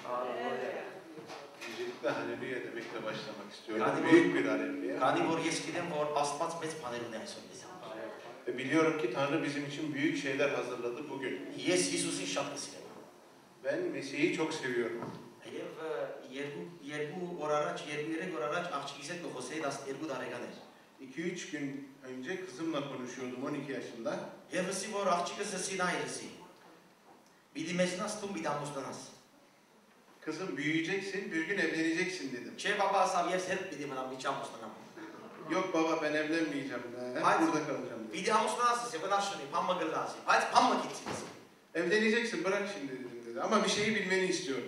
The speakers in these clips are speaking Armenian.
Öncelikle haleluya demekle başlamak istiyorum. Büyük bir haleluya. Ve biliyorum ki Tanrı bizim için büyük şeyler hazırladı bugün. Ben Mesih'i çok seviyorum. İki üç gün önce kızımla konuşuyordum 12 yaşında. Kızım büyüyeceksin, bir gün evleneceksin dedim. Yok baba ben evlenmeyeceğim. Hep burada kalacağım dedim. Evleneceksin bırak şimdi dedim dedi. Ama bir şeyi bilmeni istiyorum.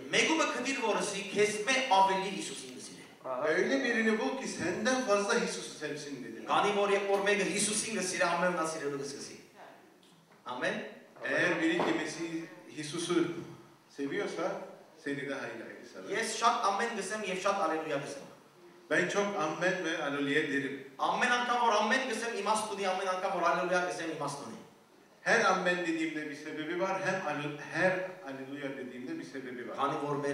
Öyle birini bul ki senden fazla Hisus'u sevsin dedi. Amen. Eğer biri ki Mesih Hisus'u seviyorsa seni de hayli hayli sever. Ben çok amen ve aleluya derim. Her amen dediğimde bir sebebi var, her aleluya dediğimde bir sebebi var.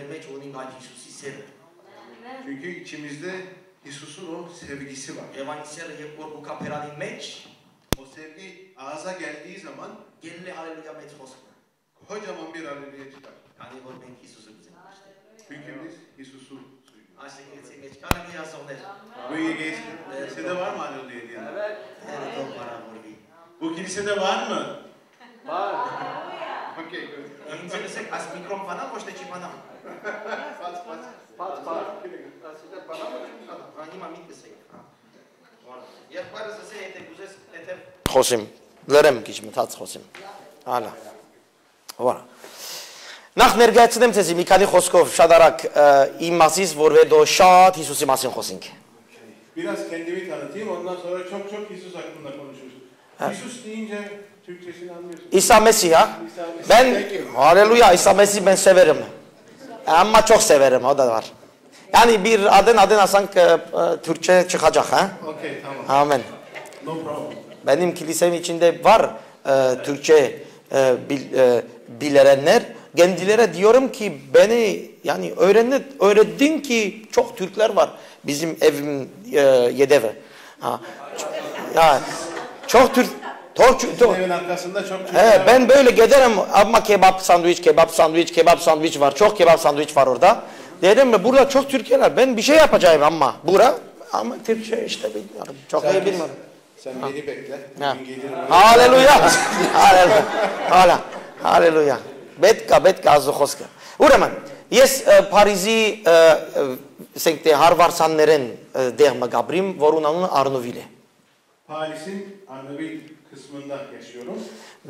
Çünkü içimizde Hisus'un o sevgisi var. O sevgi ağza geldiği zaman kocaman bir aleluya çıkar. Çünkü biz Hisus'u bu kilisede var mı aleluya diyen? Evet. Bu kilisede var mı? Var. Okey. Խոսիմ, լրեմ քիչ մտած խոսիմ։ Հալա։ Voilà։ Նախ ներկայացնեմ ցեզի մի քանի խոսքով շատ արագ իմ մասից, որովհետեւ շատ Հիսուսի մասին խոսենք։ Biraz kendimi tanıtayım ondan sonra çok Hisus hakkında konuşuruz. Hisus deyince Türkçesini anlıyorsun. İsa Mesih ha? Ben Haleluya İsa Mesih ben severim. Ama çok severim o da var. Yani bir adın alsan Türkçe çıkacak ha? Okey tamam. Amen. No problem. Benim kilisem içinde var Türkçe bilenler. Kendilere diyorum ki beni yani öğrettin ki çok Türkler var bizim evim Yedeve. Ya çok Türk Evin arkasında çok Türkler var. Ben böyle giderim ama kebap sandviç var. Çok kebap sandviç var orada. Dedim mi burada çok Türkler. Ben bir şey yapacağım ama Türkçe işte bilmiyorum. Çok iyi bilmiyorum. Sen beni bekle. Haleluya. Haleluya. Պետք ազու խոսքը։ Ուրեմն, ես Փարիզի ասենք թե հարվարսաններեն դեղ մգաբրիմ, որուն անունը Arnouville է։ Paris'in Arnouville kısmında yaşıyorum.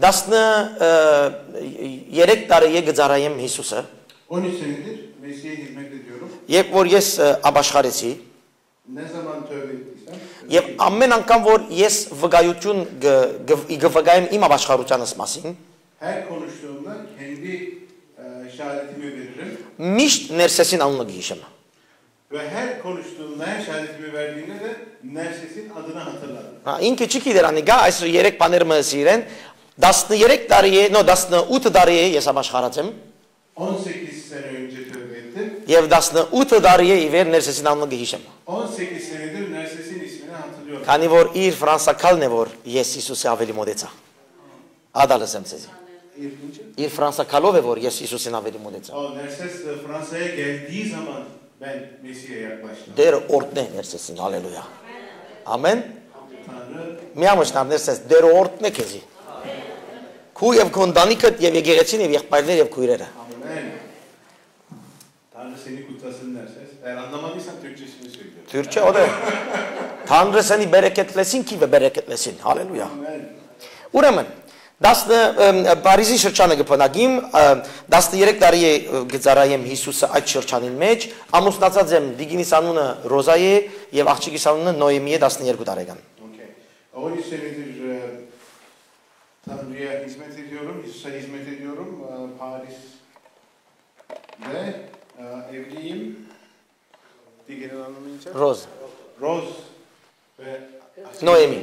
13 տարի է գծարայեմ Հիսուսը։ 13 senedir Mesih'e hizmet ediyorum. Երբ որ ես ապաշխարեցի, Ne zaman tövbe ettiysem. Եվ ամեն անգամ որ ես վկայություն գվկայեմ իմ ապաշխարությանս մասին, Her konuştuğumda kendi şehadetimi veririm. Միշտ ներսեսին անունը գիշեմ։ Ve her konuştuğumda, her şehadetimi verdiğimde de Nerses'in adını hatırlarım. Ինքը չի գիտեր անի գա այս 3 բաները մս իրեն 13 տարի է, 18 տարի է ես ապաշխարած եմ։ 18 sene önce tövbe ettim. Եվ 18 տարի է իվեր ներսեսին անունը գիշեմ։ 18 senedir Nerses'in ismini hatırlıyorum. Քանի որ իր ֆրանսակալն է որ ես Հիսուսի ավելի մոտեցա։ Ադալս եմ ցեզի։ İr Fransa kalove var yes Hisusin aveli modetsa. O Nerses Fransa'ya geldiği zaman ben Mesih'e yaklaştım. Der ortne Nersesin haleluya. Amen. Tanrı. Միամշտար Nerses der ortne kezi. Ku ev kondanikët ev yegeretsin ev yakparlar ev kuyrere. Amen. Tanrı seni kutlasın Nerses. Eğer anlamadıysan Türkçesini söylüyorum. Türkçe o da. Tanrı seni bereketlesin ki ve bereketlesin. Haleluya. Amen. Ուրեմն Փարիզի շրջանը կփնագիմ 13 տարի է գծարայեմ Հիսուսը այդ շրջանին մեջ ամուսնացած եմ Դիգինիս անունը Ռոզայի եւ աղջիկիս անունը Նոեմի է 12 տարեկան. Okay. 13 senedir Tanrı'ya hizmet ediyorum, Hisus'a hizmet ediyorum. Paris'te evliyim. Diğerinin anlamı için? Roz. Rose ve Noemi.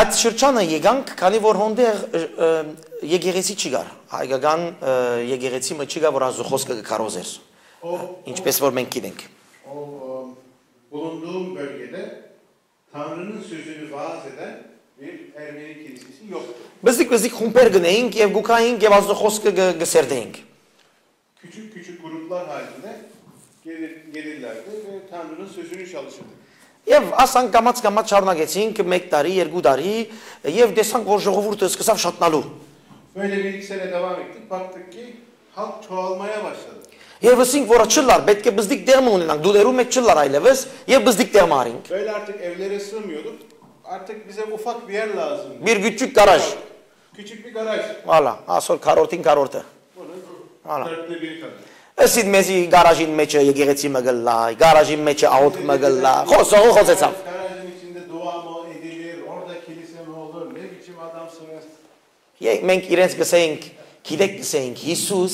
Այդ շրջանը եկանք, քանի որ հոնդեր եկեղեցի չի գար, հայկական եկեղեցի մը չի գա, որ Աստծո խոսքը կքարոզեր, ինչպես որ մենք գիտենք։ Bulunduğum bölgede Tanrı'nın sözünü vaaz eden bir Ermeni kilisesi yoktu. Բզիկ խումբեր գնեինք եւ գուքայինք եւ Աստծո խոսքը գսերդեինք։ Küçük küçük gruplar halinde gelirlerdi ve Tanrı'nın sözünü çalışırdık. Եվ ասանք կամաց շարունակեցինք 1 տարի, 2 տարի եւ տեսանք որ ժողովուրդը սկսավ շատնալու։ Böyle bir iki sene devam ettik. Baktık ki halk çoğalmaya başladı. Եվ ասինք որ չլար, պետք է բզիկ դերմ ունենանք, դուդերու մեջ չլար այլևս եւ բզիկ դերմ արինք։ Böyle artık evlere sığmıyorduk. Artık bize ufak bir yer lazım. Bir küçük garaj. Küçük bir garaj. Valla, asol karortin karortu. Bunun dörtte biri kadar. Esid mezi garajin meçe yegeretsi megalla, garajin meçe aut megalla. Xosetsam. Garajın içinde dua mı edilir, orada kilise mi olur, ne biçim adamsınız? Մենք իրենց գսեինք, գիտեք գսեինք, Հիսուս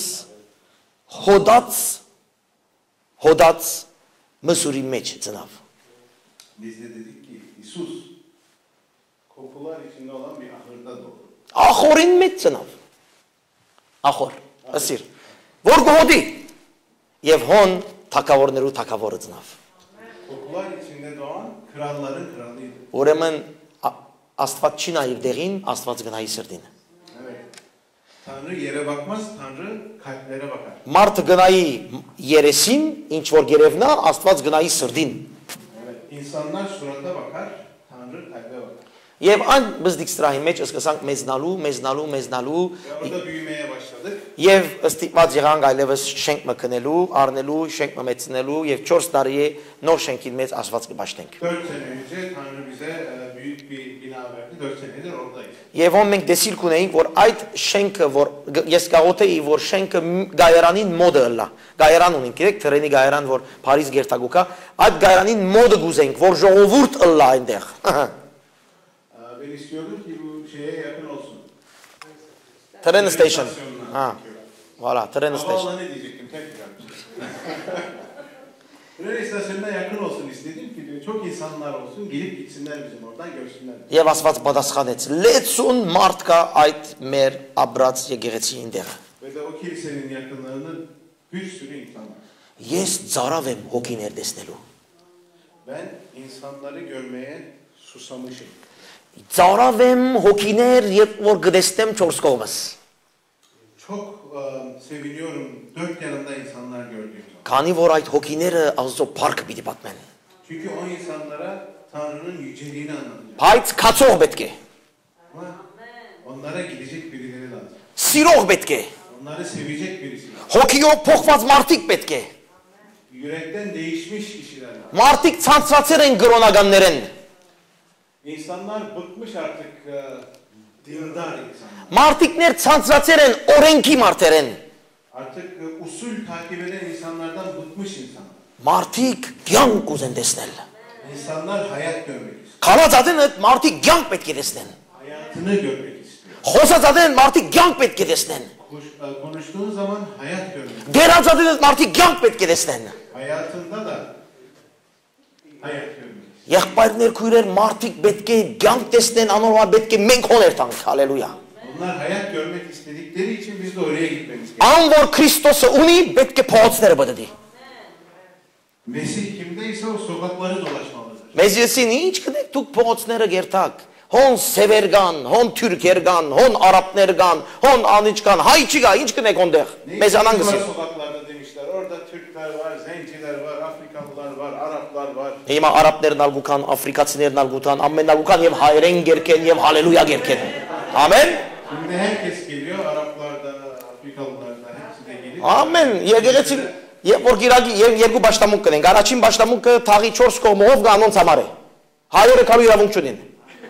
հոդած մսուրի մեջ ծնավ։ Biz de dedik ki Isus kokular içinde olan bir ahırda doğdu. Ախորին մեջ ծնավ։ Ախոր, ասիր։ Որ գոհդի եւ հոն թակավորներու թակավորը ծնավ։ Kokular içinde doğan kralların kralıydı. Ուրեմն Աստված չի նայիր դեղին, Աստված գնայի սրտին։ Tanrı yere bakmaz, Tanrı kalplere bakar. Մարդը գնայի երեսին, ինչ որ գերևնա, Աստված գնայի սրտին։ Evet, insanlar surata bakar, Tanrı kalbe bakar. Եվ այն բզդիկ սրահի մեջ սկսանք մեզնալու Orada büyümeye başladık. եւ ստիպված եղանք այլևս շենք մկնելու, առնելու, շենք մեծնելու եւ 4 տարի է նոր շենքին մեծ Աստված կբաշխենք։ 4 sene önce Tanrı bize büyük bir bina verdi. 4 senedir oradayız. Եվ ոնց մենք դեսիլ կունեինք, որ այդ շենքը, որ ես գաղութեի, որ շենքը գայարանին մոդը լա։ Գայարան ունենք, գիտեք, Թրենի գայարան, որ Փարիզ գերտագուկա, այդ գայարանին մոդը գուզենք, որ ժողովուրդ ըլլա այնտեղ։ Ben istiyordum ki bu şeye yakın olsun. Train station. Ha. Valla, train station. Havaalanı diyecektim tekrar. Tren istasyonuna yakın olsun istedim ki çok insanlar olsun, gelip gitsinler bizim oradan görsünler. Եվ Աստված պատասխանեց. Լեցուն մարդ կա այդ մեր ապրած եկեղեցի ինտեղ։ Ve de o kilisenin yakınlarında bir sürü insan var. Ես ծարավ եմ հոգիներ տեսնելու։ Ben insanları görmeye susamışım. Ծարավ եմ հոգիներ, երբ որ գտեսնեմ 4 կողմս։ Çok seviniyorum dört yanımda insanlar gördüğüm zaman. Քանի որ այդ հոգիները Աստծո փառքը պիտի պատմեն։ Çünkü o insanlara Tanrı'nın yüceliğini anlatacak. Բայց քացող պետք է։ Ama onlara gidecek birileri lazım. Սիրող պետք է։ Onları sevecek birisi lazım. Հոգիով փոխված մարդիկ պետք է։ Yürekten değişmiş kişiler lazım. Մարդիկ ցանցրացել են գրոնականներեն։ İnsanlar bıkmış artık dindar insanlar. Մարդիկներ ցանցրացել են օրենքի մարդերեն։ Artık usul takip eden insanlardan bıkmış insanlar. Մարդիկ կյանք ուզեն տեսնել։ İnsanlar hayat görmek istiyor. Քալածածեն այդ մարդիկ կյանք պետք է տեսնեն։ Hayatını görmek istiyor. Խոսածածեն մարդիկ կյանք պետք է տեսնեն։ Konuştuğun zaman hayat görmek istiyor. Դերածածեն այդ մարդիկ կյանք պետք է տեսնեն։ Hayatında da hayat görmek istiyor. Եղբայրներ, քույրեր, մարդիկ պետք է կյանք տեսնեն, անորոշ պետք է մենք հոներ տանք։ Հալելույա։ Onlar hayat görmek istedikleri için biz de oraya gitmemiz gerekiyor. Ան որ Քրիստոսը ունի, պետք է փողոցները բդդի։ Mesih kimdeyse o sokakları dolaşmalıdır. Մեզ եսին ինչ կդեք դուք փողոցները գերտակ։ Հոն սևեր կան, հոն թուրքեր կան, հոն արաբներ կան, հոն անիչ կան, հայ չի գա, ինչ կնեք ոնդեղ։ Մեզ Ne անան var գսի։ sokaklarda demişler. Orada Türkler var, Zenciler var, Afrikalılar var, Araplar var. Հիմա արաբներն ալգուքան, աֆրիկացիներն ալգուքան, ամեն ալգուքան եւ հայերեն գերքեն եւ հալելույա գերքեն։ Ամեն։ Şimdi herkes geliyor, Araplar da, Afrikalılar da hepsi de gelip. Ամեն։ Եկեղեցի երբ որ գիրագի երկու başlamunk կնենք, առաջին başlamունքը թաղի 4 կողմով գանոնց համար է։ Հայերը կարող իրավունք չունեն։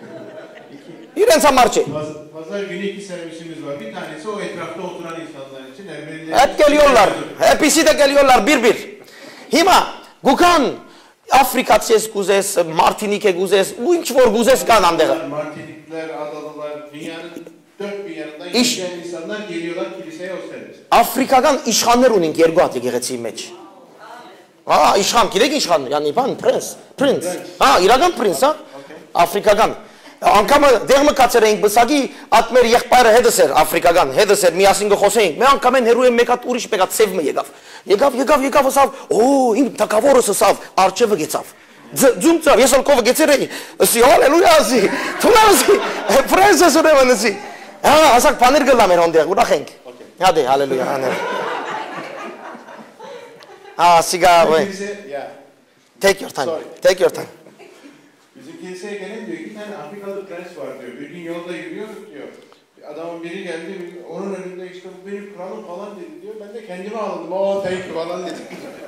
İrens Amarçı. Pazar günü iki servisimiz var. Bir tanesi o etrafta oturan insanlar için. Hep geliyorlar. Hepsi de geliyorlar bir. Hima, Gukan, Afrika'tsız guzes, Martinike guzes, uinç vor guzes kanamde. Martinikler, Adalılar, dünyanın dört bir yanından yaşayan insanlar geliyorlar kiliseye o servis. Afrika'dan işhanlar unin gergu atı gereksiz meç. İşhan, kirek işhan, yani pan, prens. Ha, İrakan prens ha. Afrika'dan. Անգամ դեղը կացեր էինք բսակի, at մեր եղբայրը հետս էր աֆրիկական, հետս էր միասին գխոսեինք։ Մի անգամ են հերու եմ մեկ հատ ուրիշ մեկա ծևը եկավ, ասավ, օ, ինձ թակավորս ասավ, արջևը գեցավ։ Ձում ծավ, ես ալկովը գեցեր էի, ասի, հալելույա ասի, թունավսի, պրենսես ունեմ ասի։ Ասակ պաներ գլամ էր հոնդեղ, ուրախ ենք։ Հադե, հալելույա, հաներ։ Սիգա, take your time. Bizim kiliseye gelen diyor, 2 tane Afrikalı prens var diyor. Bir gün yolda yürüyoruz diyor. Adamın biri geldi, onun önünde işte bu benim kralım falan dedi diyor. Ben de kendime aldım, o thank you falan dedim.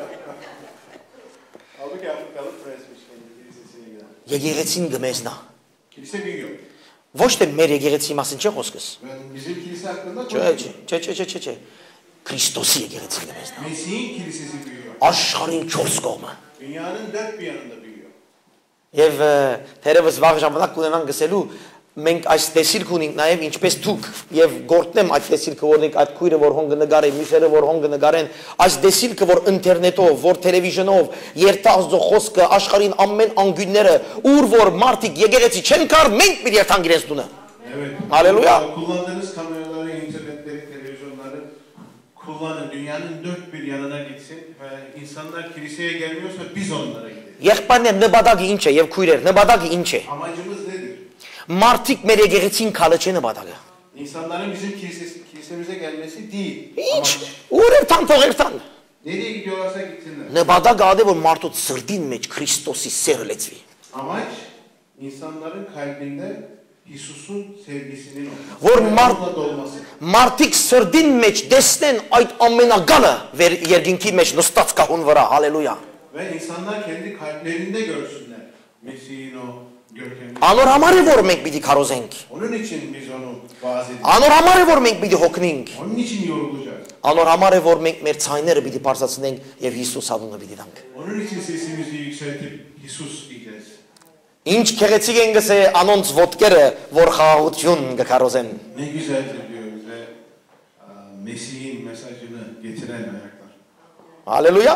Halbuki Afrikalı prensmiş kendi kilisesine giden. Եկեղեցին գմեզնա։ Kilise büyüyor. Ոչ թե մեր եկեղեցի մասին չէ խոսքս։ Ben bizim kilise hakkında konuşuyorum. Չէ։ Քրիստոսի եկեղեցին գմեզնա։ Mesih'in kilisesi büyüyor. Աշխարհին 4 կողմը։ Dünyanın dört bir yanında büyüyor. Եվ թերևս վաղ ժամանակ կունենան գսելու մենք այս տեսիլք ունենք նաև ինչպես դուք եւ գործնեմ այդ տեսիլքը որոնք այդ քույրը որ հոն կնկարեն մյուսերը որ հոն կնկարեն այս տեսիլքը որ ինտերնետով որ տելևիզիոնով երթազո խոսքը աշխարհին ամեն անգյունները ուր որ մարդիկ եկեղեցի չեն կար մենք մի երթան իրենց տունը Evet. Haleluya. Kullandığınız kameraları, internetleri, televizyonları kullanın. Dünyanın dört bir yanına gitsin ve insanlar kiliseye gelmiyorsa biz onlara gidelim. Եղբայրներ նպատակը ինչ է եւ քույրեր նպատակը ինչ է Amacımız nedir? Մարդիկ մեր եկեղեցին քալը չէ նպատակը İnsanların bizim kilisemize gelmesi değil. Ինչ Amaç. ուր երթան թող երթան Nereye gidiyorlarsa gitsinler. նպատակը ադե որ մարդոց սրտին մեջ Քրիստոսի սերը լեցվի Amaç insanların kalbinde Hisus'un sevgisinin Որ olması. Onunla dolması. Մարդիկ սրտին մեջ տեսնեն այդ ամենագալը երկինքի մեջ նստած կահուն վրա հալելույա Ve insanlar kendi kalplerinde görsünler Mesih'in o görkemini. Անոր համար է որ մենք պիտի քարոզենք Onun için biz onu vaaz ediyoruz. Անոր համար է որ մենք պիտի հոգնենք Onun için yorulacağız. Անոր համար է որ մենք մեր ցայները պիտի բարձրացնենք եւ Հիսուս անունը պիտի տանք Onun için sesimizi yükseltip Hisus diyeceğiz. Ինչ քեղեցիկ են գսե անոնց ոտքերը որ խաղաղություն կքարոզեն Ne güzeldir diyor bize Mesih'in mesajını getiren ayaklar. Հալելույա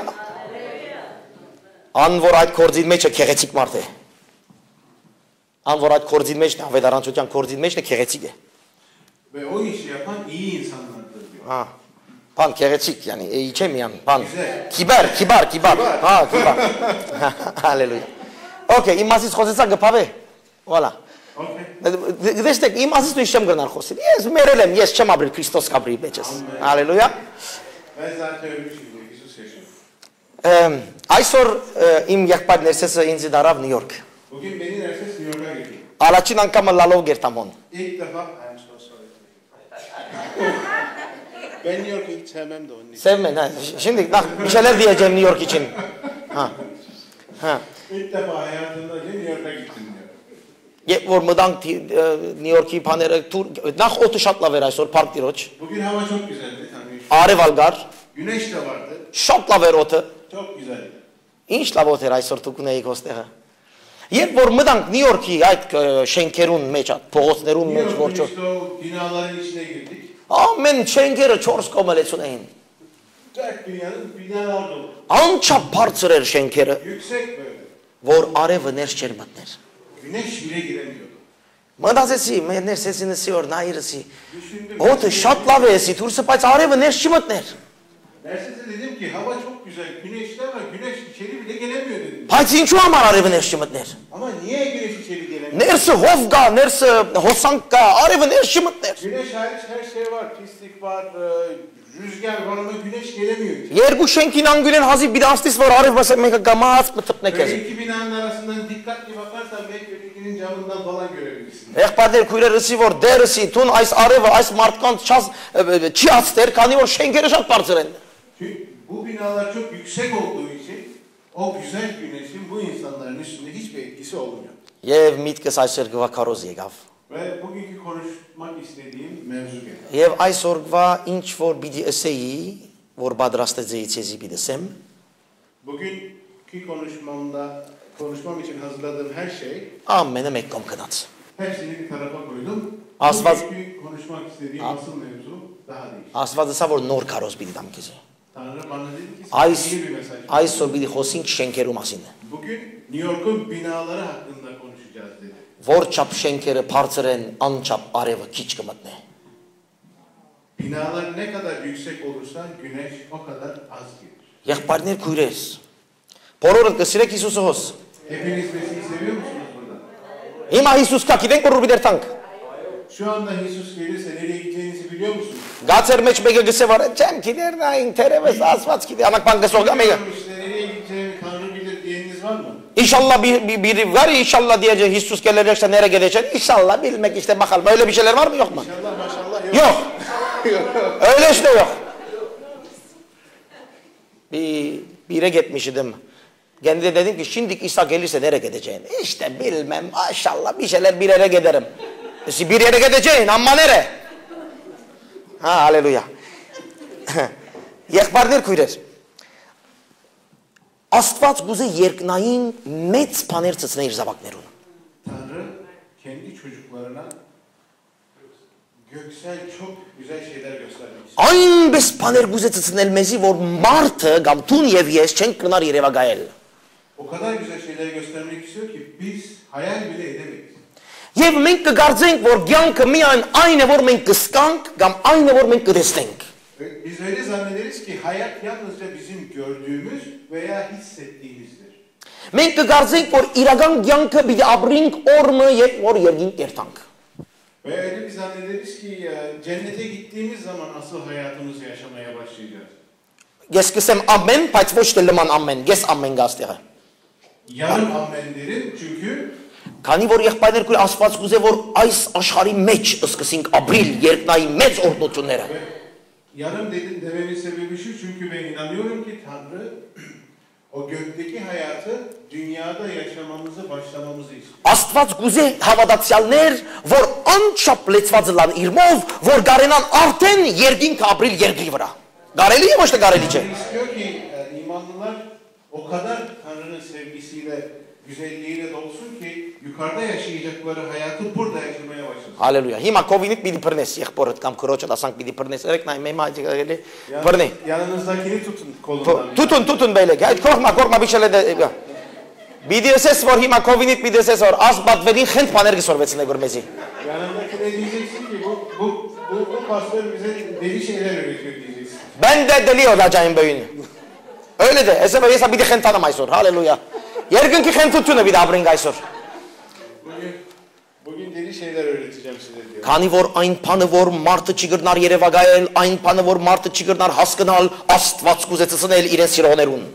Ան որ այդ կորձին մեջ է քեղեցիկ մարդ է Ան որ այդ կորձին մեջ է ավետարանչության կորձին մեջ է քեղեցիկ է Ve o işi yapan iyi insanlardır diyor. Հա Բան քեղեցիկ yani իջե միան բան Güzel. Kibar Հա kibar Հալելույա Okay իմ մասից խոսեցա գփավե Voilà Okay. Դեստեք իմ մասից դու չեմ գնալ խոսել Ես մերել եմ ես չեմ ապրել Քրիստոս կապրի մեջս Հալելույա Ben zaten ölmüşüm diyor. Hisus yaşıyor. Այսօր իմ եղբայրներսեսը ինձ դարավ Նյու Յորք Bugün beni Nerses New York'a getirdi. Առաջին անգամը լալով գերտամոն İlk defa I'm so sorry. Ben New York'u hiç sevmem de onun için. Sevmən hə Şimdi bir şeyler diyeceğim New York için Ha İlk defa hayatımda New York'a gittim diyor. Երբ որ մտանք Նյու Յորքի բաները նախ օդը շատ լավ էր այսօր парք դիրոջ Bugün hava çok güzeldi tabii. Արևալ գար Güneş de vardı. շատ լավ էր օդը Çok güzeldi. Ինչ լավ օդ էր այսօր դուք ունեիք ոստեղը Երբ որ մտանք Նյու Յորքի այդ շենքերուն մեջ այդ փողոցներուն New մեջ York'un որ işte o binaların içine girdik. ամեն շենքերը 4 կողմը լեցուն էին Dört dünyanın binalar dolu. Անչափ բարձր էր շենքերը Yüksek böyle. որ արևը ներս չէր մտներ Güneş bile giremiyordu. Մտածեցի մեր ներսեսինսի որ նայրսի Düşündüm. օդը շատ լավ է էսի դուրսը բայց արևը ներս չմտներ Nerses'e dedim ki hava çok güzel. Güneşli ama güneş içeri bile gelemiyor dedim. Բայց ինչու համար արևը ներս չմտներ Ama niye güneş içeri gelemiyor? Ներսը հով կա, ներսը հոսանք կա, արևը ներս չմտներ։ Güneş hariç her şey var. Pislik var, rüzgar var ama güneş gelemiyor. Երկու շենքին անգույն հազիվ բիդանստից որ արևը մեկը գամած մտտնեք Böyle ես։ iki binanın arasından dikkatli bakarsan belki ötekinin camından falan görebilirsin. Եղբայրներ քույրերսի որ դերսի տուն այս արևը այս մարդկանց չի ածտեր, քանի որ շենքերը շատ բարձր են։ Çünkü bu binalar çok yüksek olduğu için o güzel güneşin bu insanların üstünde hiçbir etkisi olmuyor. Եվ միտքս այսօր գվա քարոզ եկավ։ Ve bugünkü konuşmak istediğim mevzu geldi. Եվ այսօր գվա ինչ որ պիտի ասեի, որ պատրաստեցի ցեզի պիտի ասեմ։ Bugünkü konuşmam için hazırladığım her şey Ամենը մեկ կողմ գնաց։ hepsini bir tarafa koydum. Asfalt- Bugünkü konuşmak istediğim asıl mevzu daha değişik. Աստվածը որ նոր քարոզ պիտի դամ քեզ։ Tanrı bana dedi ki Այս sana yeni bir mesaj. այսօր պիտի խոսենք շենքերու մասին։ Bugün New York'un binaları hakkında konuşacağız dedi. Որչափ շենքերը բարձր են, անչափ արևը քիչ կմտնի։ Binalar ne kadar yüksek olursa güneş o kadar az gelir. Եղբայրներ քույրեր, բոլորդ կսիրեք Հիսուսը հոս։ Hepiniz Mesih'i seviyor musunuz burada? Հիմա Հիսուս կա, գիտենք որ ուր դերտանք։ Şu anda Hisus gelirse nereye gideceğinizi biliyor musunuz? Գացեր մեջ մեկը գսե վար, չեմ գիտեր նա ինտերևս ասված գիտի, անակ բան գսող գա մեկը։ İşte nereye gideceğini Tanrı bilir diyeniniz var mı? İnşallah biri var, inşallah diyecek Hristos gelecekse nereye gidecek? İnşallah bilmek işte bakalım. Öyle bir şeyler var mı yok mu? İnşallah maşallah yok. Yok. Öyle işte yok. Bire gitmiştim. Kendi dedim ki şimdi İsa gelirse nereye gideceğim? İşte bilmem maşallah bir şeyler bir yere giderim. Bir yere gideceğin ama nereye? Ha haleluya. Եղբայրներ քույրեր Աստված գուզե երկնային մեծ բաներ ծծներ իր զավակներուն։ Tanrı kendi çocuklarına göksel çok güzel şeyler göstermek istiyor. Այնպես բաներ գուզե ծծնել մեզի, որ մարդը կամ դուն եւ ես չենք կնար երևակայել։ O kadar güzel şeyler göstermek istiyor ki biz hayal bile edemeyiz. Եվ մենք կգարձենք, որ կյանքը միայն այն է, որ մենք կսկանք կամ այն է, որ մենք կտեսնենք։ Biz öyle zannederiz ki hayat yalnızca bizim gördüğümüz veya hissettiğimizdir. Մենք կգարձենք, որ իրական կյանքը պիտի ապրենք օրը եւ որ երկինք կերտանք։ Ve öyle bir zannederiz ki cennete gittiğimiz zaman asıl hayatımızı yaşamaya başlayacağız. Ես կսեմ ամեն, բայց ոչ թե լման ամեն, ես ամեն գաստեղը։ Yarım amen derim çünkü Քանի որ եղբայրներ քույր Աստված կուզե, որ այս աշխարհի մեջ սկսենք ապրիլ երկնայի մեծ օրդությունները։ yarım dedim dememin sebebi şu çünkü ben inanıyorum ki Tanrı o gökteki hayatı dünyada yaşamamızı başlamamızı istiyor. Աստված կուզե հավատացյալներ, որ անչափ լեցված լան իրմով, որ գարենան արդեն երկինք ապրիլ երկրի վրա։ Կարելի է ոչ թե կարելի չէ։ Tanrı istiyor ki imanlılar o kadar Tanrı'nın sevgisiyle, güzelliğiyle dolsun ki yukarıda yaşayacakları hayatı burada yaşamaya başlasın. Հալելույա։ Հիմա կովինիտ պիտի բռնես եղբորդ կամ քրոջը ասանք պիտի բռնես։ Երեք նայ մեզ հաջողելի բռնի։ Yanınızdakini tutun kolundan. Tutun beylik։ Այդ կողմա բիշել է։ Բիդիեսես որ հիմա կովինիտ բիդիեսես որ ասբատվելին խենթ բաներ գսորվեցնե որ մեզի։ Yanındakine diyeceksin ki bu pastör bize deli şeyler öğretiyor diyeceksin. Ben de deli olacağım bugün. Öyle de. Esebe yesa bir de xent tanım aysor. Haleluya. Yergin ki xent tutunu bir de abrin aysor. Bugün deli şeyler öğreteceğim size diyor. Քանի որ այն բանը որ մարդը չի գրնար երևակայել, այն բանը որ մարդը չի գրնար հասկանալ, Աստված կուզեցնել իրեն սիրողներուն։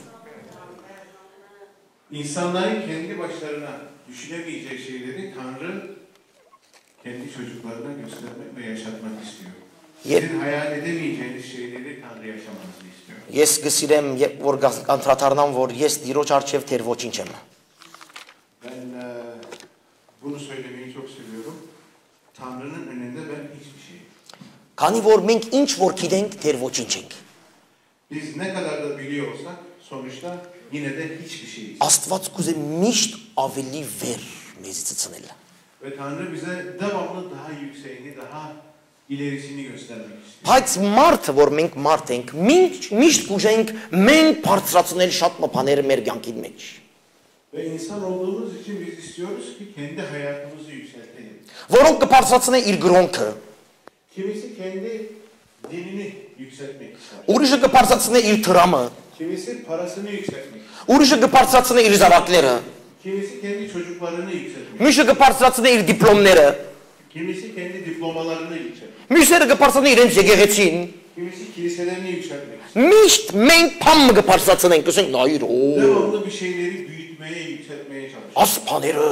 İnsanların kendi başlarına düşünemeyecek şeyleri Tanrı kendi çocuklarına göstermek ve yaşatmak istiyor. Sizin hayal edemeyeceğiniz şeyleri Tanrı yaşamanızı istiyor. Ես գսիրեմ որ կանտրատարնամ որ ես դիրոջ արչև թեր ոչինչ եմ։ Ben bunu söylemeyi çok seviyorum. Tanrı'nın önünde ben hiçbir şeyim. Քանի որ մենք ինչ որ գիտենք թեր ոչինչ ենք։ Biz ne kadar da biliyor olsak sonuçta yine de hiçbir şeyiz. Աստված կուզե միշտ ավելի վեր մեզի ցցնել։ Ve Tanrı bize devamlı daha yükseğini, daha ilerisini göstermek istiyor. Բայց մարդը որ մենք մարդ ենք, միշտ կուժենք մենք բարձրացնել շատ բաներ մեր կյանքի մեջ։ Ve insan olduğumuz için biz istiyoruz ki kendi hayatımızı yükseltelim. Որոնք կբարձրացնեն իր գրոնքը, Kimisi kendi dinini yükseltmek ister. ուրիշը կբարձրացնե իր դրամը, Kimisi parasını yükseltmek ister. ուրիշը կբարձրացնե իր զավակները, Kimisi kendi çocuklarını yükseltmek ister. մյուսը կբարձրացնե իր դիպլոմները, Kimisi kendi diplomalarını yükseltmek. մյուսերը կբարձրացնե իրենց եկեղեցին։ Kimisi kiliselerini yükseltmek ister. Միշտ մենք փամը կբարձրացնենք, ասենք նայիր, օ, Devamlı bir şeyleri büyütmeye, yükseltmeye çalışıyor. ասփաները։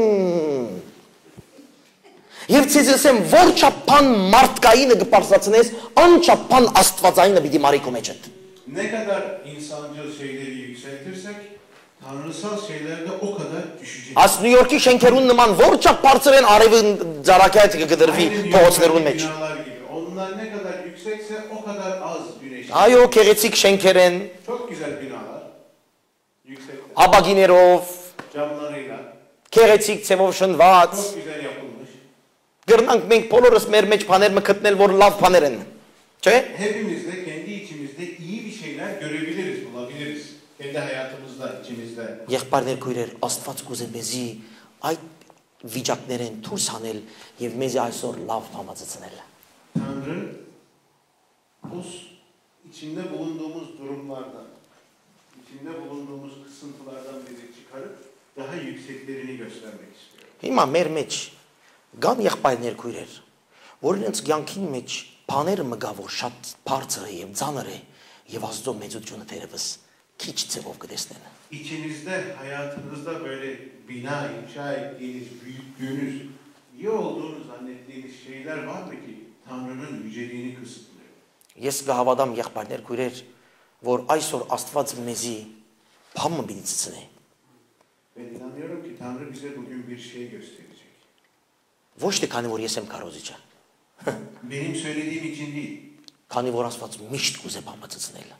Եվ ցեզ ասեմ, որչափան մարդկայինը կբարձրացնես, անչափան աստվածայինը պիտի մարիկո մեջ է։ Ne kadar insancıl şeyleri yükseltirsek tanrısal şeyler de o kadar düşecek. Աս Նյու Յորքի շենքերուն նման որչափ բարձր են արևը ծարակայած կգդրվի Aynı փողոցներուն մեջ։ binalar gibi. Onlar ne kadar yüksekse o kadar az güneş. Այո, քեղեցիկ շենքեր են, Çok güzel binalar. Yüksekler. հաբագիներով, Camlarıyla. քեղեցիկ ցևով շնված։ Çok güzel yapılmış. Գրնանք մենք բոլորս մեր մեջ բաներ մը գտնել, որ լավ բաներ են։ Չէ՞։ Hepimiz de kendi içimizde iyi bir şeyler görebiliriz, bulabiliriz. Kendi hayatımızda, içimizde. Եղբայրներ քույրեր, Աստված կուզե մեզի այդ վիճակներեն դուրս հանել եւ մեզի այսօր լավ համացնել։ Tanrı bu içinde bulunduğumuz durumlardan, içinde bulunduğumuz kısıntılardan bizi çıkarıp daha yükseklerini göstermek istiyor. Հիմա մեր մեջ կան եղբայրներ քույրեր, որ իրենց կյանքին մեջ բաները մգա որ շատ բարձր է եւ ծանր է եւ Աստծո մեծությունը դերևս քիչ ծավով կտեսնեն։ İçinizde, hayatınızda böyle bina inşa ettiğiniz, büyüttüğünüz, iyi olduğunu zannettiğiniz şeyler var mı ki Tanrı'nın yüceliğini kısıtlıyor? Ես կհավատամ եղբայրներ քույրեր, որ այսօր Աստված մեզի բամը պիտի ցցնի։ Ben inanıyorum ki Tanrı bize bugün bir şey gösterecek. Ոչ թե քանի որ ես եմ կարոզիչը, Benim söylediğim için değil, քանի որ Աստված միշտ կուզե բամը ցցնել։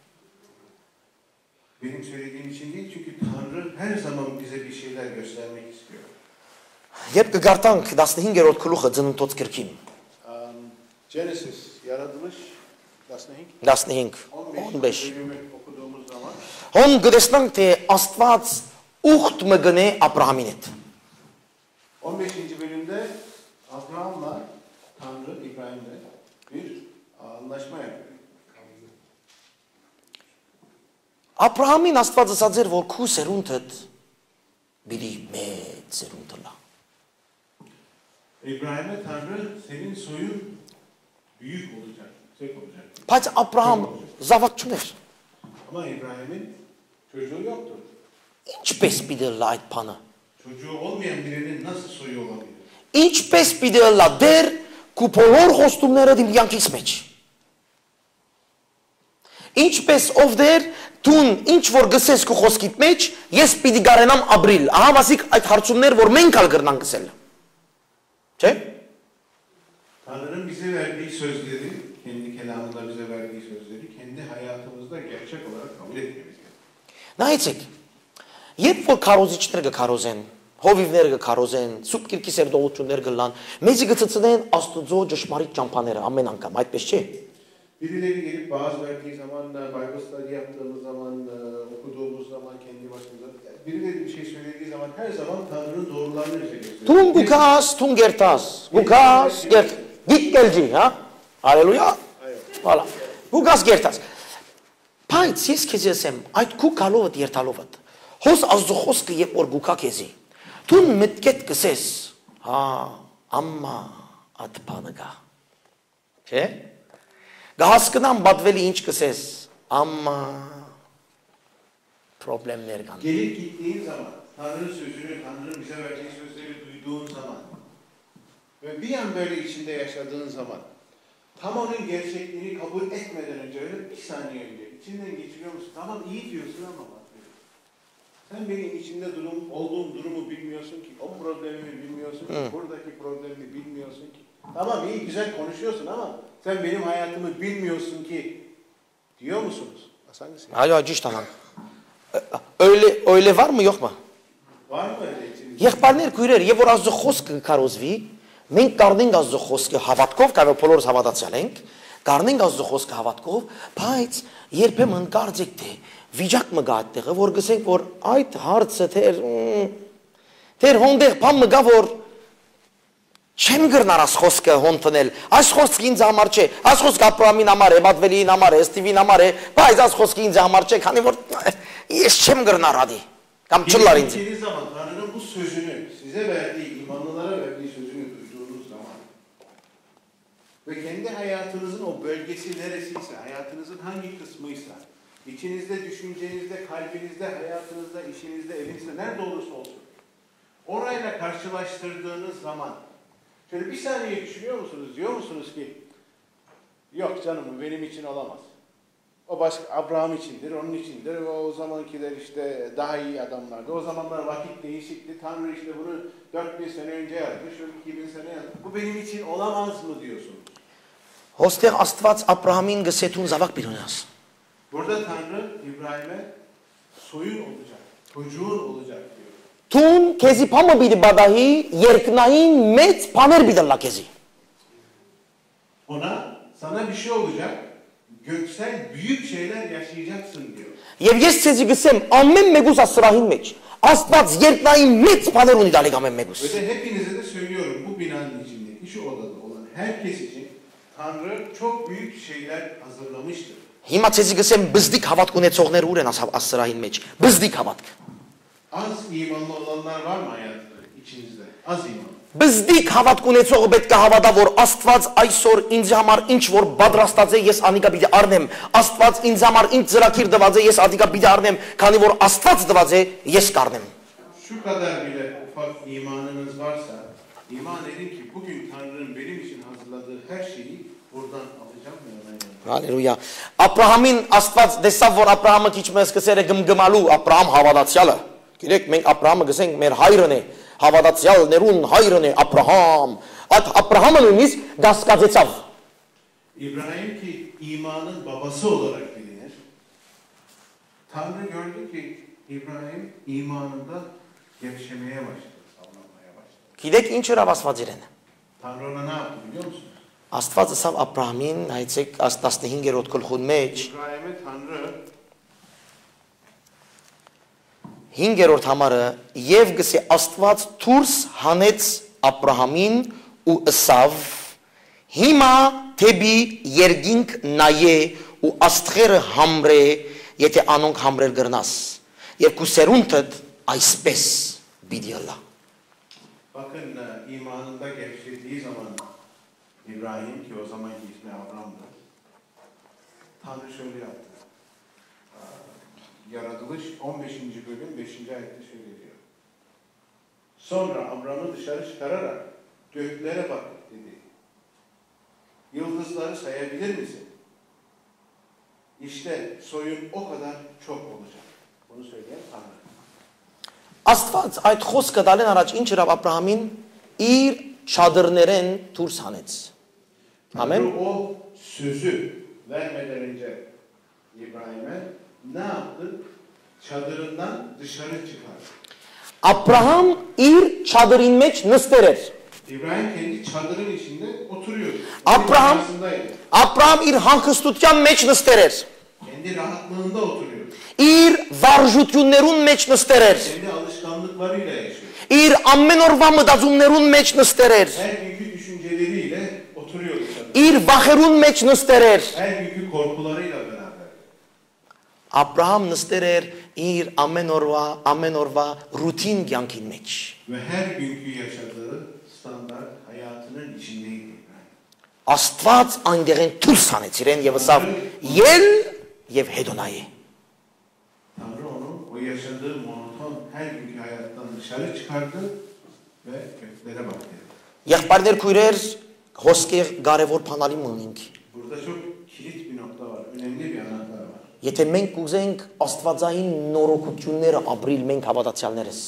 benim söylediğim için değil çünkü Tanrı her zaman bize bir şeyler göstermek istiyor. Երբ կգարտանք 15-րդ գլուխը ծննդոց գրքին, Genesis, yaratılış, 15, 15 bölümü okuduğumuz zaman հոն գտեսնանք թե Աստված ուխտ մը գնե Աբրահամին հետ։ 15. bölümde Abraham'la Tanrı İbrahim'le bir anlaşma yapıyor. Աբրահամին Աստված ասաց էր որ քու սերունդդ բիլի մեծ սերունդ լա։ İbrahim'e Tanrı senin soyun büyük olacak, yüksek olacak. Բայց Աբրահամ զավակ չուներ։ Ama İbrahim'in çocuğu yoktu. Ինչպես պիտի լա այդ բանը։ Çocuğu olmayan birinin nasıl soyu olabilir? Ինչպես պիտի լա դեր քու բոլոր խոստումները դիմ յանքից մեջ։ Ինչպես ով դեր դուն ինչ որ գսես քու խոսքիդ մեջ, ես պիտի գարենամ ապրիլ։ Ահա մասիկ այդ հարցումներ որ մենք ալ գրնանք գսել։ Չէ՞։ Tanrı'nın bize verdiği sözleri, kendi kelamında bize verdiği sözleri kendi hayatımızda gerçek olarak kabul etmemiz gerekiyor. Նայեցեք։ Երբ որ քարոզիչները կքարոզեն, հովիվները կքարոզեն, սուպ կիրքի սերդողություններ կլան, մեզի կցցնեն Աստծո ճշմարիտ ճամփաները ամեն անգամ, այդպես չէ։ Birileri gelip vaaz verdiği zaman, Bible study yaptığımız zaman, okuduğumuz zaman kendi başımıza, birileri bir şey söylediği zaman her zaman Tanrı'nın doğrularını bize gösteriyor. Տուն գուքաս, տուն գերտաս, գուքաս, գերտ, գիտ կելջի, հա։ Հալելույա։ Հալա։ Գուքաս գերտաս։ Բայց ես քեզ ասեմ, այդ քու գալովդ երթալովդ։ Հոս Աստծո խոսքը երբ որ գուքա քեզի, տուն մտքետ կսես, հա, ամմա այդ բանը գա։ Չէ՞։ Գահասկնամ բադվելի ինչ կսես, ամմա problemler կան։ Gelip gittiğin zaman, Tanrı'nın sözünü, Tanrı'nın bize verdiği sözleri duyduğun zaman ve bir an böyle içinde yaşadığın zaman tam onun gerçekliğini kabul etmeden önce öyle bir saniye önce içinden geçiriyor musun? Tamam iyi diyorsun ama bak diyor. Sen benim içinde olduğum durumu bilmiyorsun ki, o problemimi bilmiyorsun ki, buradaki problemi bilmiyorsun ki. Tamam iyi güzel konuşuyorsun ama sen benim hayatımı bilmiyorsun ki diyor musunuz? Hangisi? Այո, ճիշտ անան։ Öyle var mı yok mu? Var mı öyle içinde? Եղբայրներ քույրեր, եւ որ Աստծո խոսքը կարոզվի, մենք կառնենք Աստծո խոսքը հավատքով, կարող բոլորս հավատացյալ ենք, կառնենք Աստծո խոսքը հավատքով, բայց երբեմն կարծեք թե վիճակ մը գա այդտեղը, որ գսենք որ այդ հարցը թեր հոնդեղ բան մը գա որ չեմ գրնար աս խոսքը հոնտնել, այս խոսքը ինձ համար չէ, այս խոսքը Աբրահամին համար է, Բադվելին համար է, Ստիվին համար է, բայց այս խոսքը ինձ համար չէ, քանի որ ես չեմ գրնար ադի, կամ չլար ինձ։ Gittiğiniz zaman Tanrı'nın bu sözünü, size verdiği, imanlılara verdiği sözünü duyduğunuz zaman ve kendi hayatınızın o bölgesi neresiyse, hayatınızın hangi kısmıysa, içinizde, düşüncenizde, kalbinizde, hayatınızda, işinizde, evinizde, nerede olursa olsun, orayla karşılaştırdığınız zaman şöyle bir saniye düşünüyor musunuz? Diyor musunuz ki yok canım bu benim için olamaz. O başka Abraham içindir, onun içindir. O zamankiler işte daha iyi adamlardı. O zamanlar vakit değişikti. Tanrı işte bunu 4000 sene önce yazmış, 2000 sene yazmış. Bu benim için olamaz mı diyorsunuz? Հոստեղ Աստված Աբրահամին գսեթուն զավակ բիրունաս։ Burada Tanrı İbrahim'e soyun olacak, çocuğun olacak diyor. Տուն քեզի փամը բիդի բադահի երկնային մեծ բաներ բիդլա քեզի։ Ona sana bir şey olacak, göksel büyük şeyler yaşayacaksın diyor. Եվ ես ցեզի գսեմ ամեն մեկուս ասրահին մեջ, Աստված երկնային մեծ բաներ ունի դալի գամեն մեկուս։ Ve de hepinize de söylüyorum bu binanın içindeki şu odada olan herkes için Tanrı çok büyük şeyler hazırlamıştır. Հիմա ցեզի գսեմ բզդիկ հավատք ունեցողներ ուր են ասրահին մեջ։ Բզդիկ հավատք։ Az imanlı olanlar var mı hayatta içinizde? Az iman. Բզդիկ հավատք ունեցողը պետք է հավատա, որ Աստված այսօր ինձ համար ինչ որ պատրաստած է, ես անիկա պիտի առնեմ։ Աստված ինձ համար ինչ ծրագիր տված է, ես անիկա պիտի առնեմ, քանի որ Աստված տված է, ես կառնեմ։ Şu kadar bile ufak imanınız varsa iman edin ki bugün Tanrı'nın benim için hazırladığı her şeyi buradan alacağım ve ona inanacağım. Հալելույա։ Աբրահամին Աստված դեսավ, որ Աբրահամը քիչ մեզ սկսել է գմգմալու Աբրահամ հավատացյալը։ Գիտեք, մենք Աբրահամը գսենք մեր հայրն է, հավատացյալներուն հայրն է Աբրահամ։ Այդ Աբրահամը նույնիսկ դասկացեցավ։ İbrahim ki imanın babası olarak bilinir. Tanrı gördü ki İbrahim imanında gevşemeye başladı, sallanmaya başladı. Գիտեք ինչ էր Աստված իրեն։ Tanrı ona ne yaptı biliyor musunuz? Աստված ասավ Աբրահամին, հայցեք 15-րդ գլխուն մեջ, İbrahim'e Tanrı 5-րդ համարը եւ գսե Աստված դուրս հանեց Աբրահամին ու ըսավ հիմա թեբի երգինք նայե ու աստղերը համրե եթե անոնք համրել գրնաս եւ կուսերունդ այսպես բիդիալա bakın imanında gevşediği zaman İbrahim ki o zamanki ismi Avram'dı. Tanrı şöyle yaptı. Yaratılış 15. bölüm 5. ayette şöyle diyor. Sonra Avram'ı dışarı çıkararak göklere bak dedi. Yıldızları sayabilir misin? İşte soyun o kadar çok olacak. Bunu söyleyen Tanrı. Աստված այդ խոսքը դալեն առաջ ինչ հրավ Աբրահամին իր շադրներեն դուրս հանեց Amen. Tanrı o sözü vermeden önce İbrahim'e ne yaptı? Çadırından dışarı çıkardı. Աբրահամ իր çadırın մեջ նստեր էր İbrahim kendi çadırın içinde oturuyordu. Abraham- Abraham Աբրահամ իր հանգստության մեջ նստեր էր kendi rahatlığında oturuyordu. իր վարժություններուն մեջ նստեր էր Kendi alışkanlıklarıyla yaşıyor. իր ամեն օրվա մտածումներուն մեջ նստեր էր Her günkü düşünceleriyle oturuyordu çadırda. իր վախերուն մեջ նստեր էր Her günkü korkularıyla beraber. Աբրահամ նստեր էր իր ամեն օրվա ռուտին կյանքին մեջ Ve her günkü yaşadığı standart hayatının içindeydi İbrahim. Աստված այնտեղեն դուրս հանեց իրեն եւ ասավ ել եւ հետոնայ Tanrı onu o yaşadığı monoton her günkü hayattan dışarı çıkardı ve göklere baktı. Եղբայրներ քույրեր հոսքեր կարևոր բանալի մունինք Burada çok kilit bir nokta var. Önemli bir anahtar var. Եթե մենք կուզենք աստվածային նորոգությունները ապրիլ մենք հավատացյալներս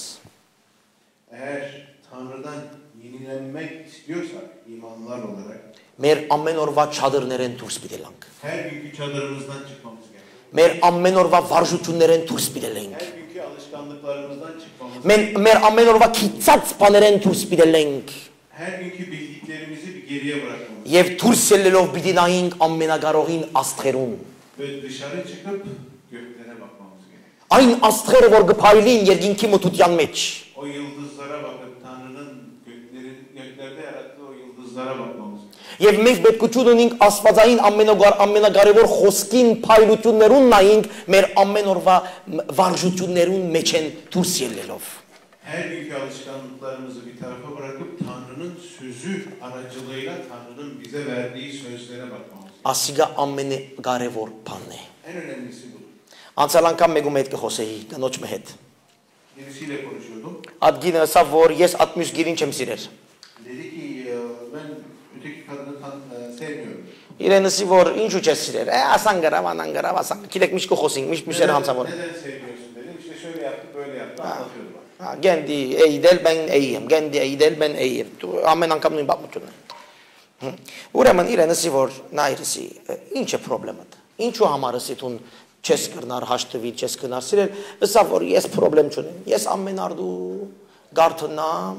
Eğer Tanrı'dan yenilenmek istiyorsak imanlılar olarak մեր ամեն օրվա çadırներեն դուրս պիտելանք her günkü çadırımızdan çıkmamız gerekiyor. մեր ամեն օրվա վարժություններեն դուրս պիտելենք Her günkü alışkanlıklarımızdan çıkmamız մեր ամեն օրվա քիծած բաներեն դուրս պիտելենք her günkü bildiklerimizi bir geriye bırakmamız եւ դուրս ելնելով պիտի նայենք ամենագարողին աստղերուն ve dışarı çıkıp göklere bakmamız gerekiyor. այն աստղերը որ գփայլին երկինքի մթության մեջ O yıldızlara bakıp Tanrı'nın göklerde yarattığı o yıldızlara bakmamız gerekiyor. Եվ մենք պետքություն ունենք աստվածային ամենակարևոր խոսքին փայլություններուն նայենք մեր ամեն օրվա վարժություններուն մեջ են դուրս ելնելով Her günkü alışkanlıklarımızı bir tarafa bırakıp Tanrı'nın sözü aracılığıyla Tanrı'nın bize verdiği sözlere bakmamız gerekiyor. ասիգա ամենակարևոր բանն է En önemlisi budur. Անցյալ անգամ մեկում հետ կխոսեի կնոջ մը հետ Birisiyle konuşuyordum. Այդ գինը ասա որ ես այդ մյուս գիրին չեմ սիրեր Dedi ki ben öteki kadını sevmiyorum. իրենսի որ ինչու չես սիրեր ասան գրավ ասան գիտեք միշտ կխոսենք միշտ միշտերը համցավոր Neden sevmiyorsun dedim. İşte şöyle yaptı böyle yaptı anlatıyordu bana. Գենդի էյդել բեն էյեմ գենդի էյդել բեն էյեմ ամեն անգամ նույն բացությունն է ուրեմն իրենսի որ նայրսի ինչ է խնդրեմը ինչու համարսի տուն չես կրնար հաշտվի չես կնար սիրել ըսա որ ես խնդրեմ չունեմ ես ամեն արդու գարթնամ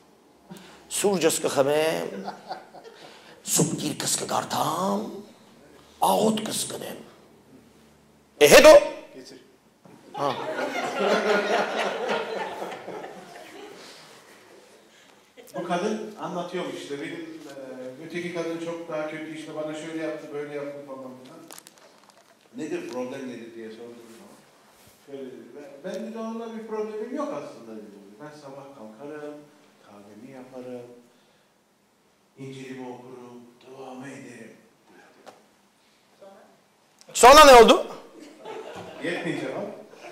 սուրճս կխմեմ սուպկիրքս կգարթամ աղոտ կսկնեմ հետո Getir. Bu kadın anlatıyormuş işte benim öteki kadın çok daha kötü işte bana şöyle yaptı böyle yaptı falan filan. Nedir problem nedir diye sordum ama. Şöyle dedi. Ben de onunla bir problemim yok aslında dedi. Ben sabah kalkarım, kahvemi yaparım, İncil'imi okurum, duamı ederim. Sonra ne oldu? Yetmeyecek ama.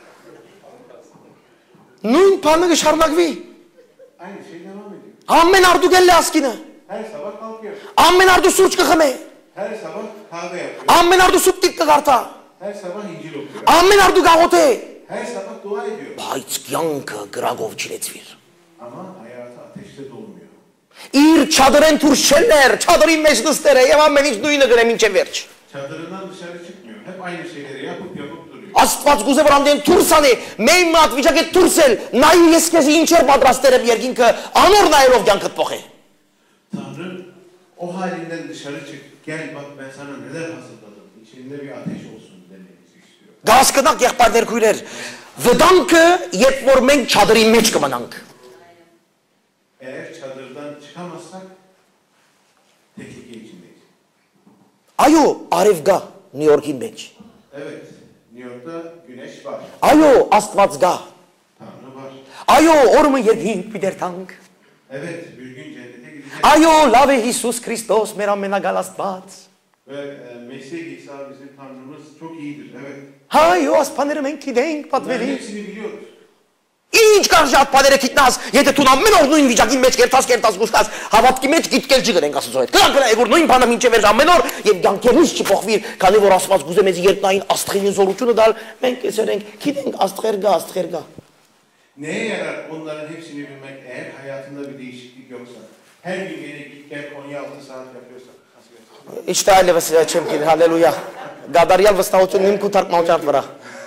Nույն բանը կշարունակվի։ Aynı şey devam ediyor. Ամեն արդու գելլե ասկինը։ Her sabah kalkıyor. Ամեն արդու սուրճ կխմե։ Her sabah kahve yapıyor. Ամեն արդու սուպտիկ կգարտա։ Her sabah İncil okuyor. Ամեն արդու գաղոթե։ Her sabah dua ediyor. Բայց կյանքը գրագով չլեցվիր։ Ama hayatı ateşte dolmuyor. Իր չադրեն դուրս չելներ, չադրի մեջ նստեր է եւ ամեն ինչ նույնը գրեմ ինչե վերջ։ Çadırından dışarı çıkmıyor. Hep aynı şeyleri yapıp duruyor. Աստված գուզե որ անդեն դուրս անի, մեյ մատ վիճակե դուրս էլ, նայ ես քեզ ինչեր պատրաստել եմ երկինքը, անոր նայելով կյանքդ փոխե։ Tanrı o halinden dışarı çık. Gel bak ben sana neler hazırladım. İçinde bir ateş olsun demenizi istiyor. Գասկնակ եղբայրներ քույրեր, վտանգը, երբ որ մենք չադրի մեջ կմնանք։ Eğer çadırdan çıkamazsak tehlike içindeyiz. Այո, արև գա Նյու Յորքի մեջ։ Evet, New York'ta güneş var. Այո, Աստված գա։ Tanrı var. Այո, օրը երկինք պիտերտանք։ Evet, bir gün cennete gideceğiz. Այո, լավ է Հիսուս Քրիստոս, մեր ամենագալ Աստված։ Ve Mesih İsa bizim Tanrımız çok iyidir. Evet. Այո, ասփաները մենք գիտենք, Bunların պատվելի։ hepsini biliyoruz. Ինչ կար շատ բաները գիտնաս, եթե դու ամեն օր նույն վիճակի մեջ կերտաս գուշտաս, հավատքի մեջ գիտկել չի գրենք Աստծո հետ։ Կրակ որ նույն բանը մինչև վերջ ամեն օր եւ կյանքերից չփոխվիր, քանի որ Աստված գուզե մեզ երկնային աստղային զորությունը դալ, մենք կեսերենք, գիտենք աստղեր գա։ Neye yarar onların hepsini bilmek eğer hayatında bir değişiklik yoksa? Her gün yine git gel 16 saat yapıyorsak. Ինչտե այլևս չեմ գիտի, հալելույա։ Գադարյալ վստահություն իմ կուտարկմաուճարդ վրա։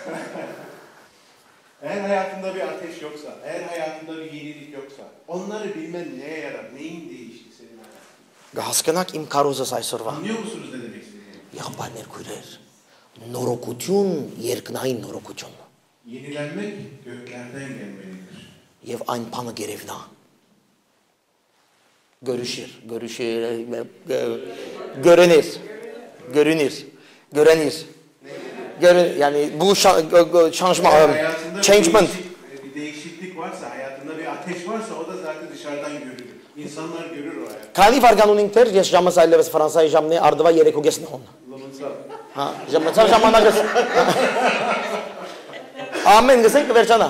Eğer hayatında bir ateş yoksa, eğer hayatında bir yenilik yoksa, onları bilmen neye yarar? Neyin değişti senin hayatında? Հասկանաք իմ կարոզս այսօրվա։ Anlıyor musunuz ne demek istediğimi? Եղբայրներ քույրեր, նորոգություն, երկնային նորոգություն։ Yenilenmek göklerden gelmelidir. Եվ այն բանը գերևնա։ Görünür. Yani bu changement, changement. Bir değişiklik varsa, hayatında bir ateş varsa o da zaten dışarıdan görülür. İnsanlar görür o hayatı. Քանի վարգան ունենք դեր, ես ժամս այլևս Ֆրանսայի ժամն է, արդվա 3:30-ն on։ Lımınsa. Հա, ժամանակս։ Ամեն գսենք վերջանա։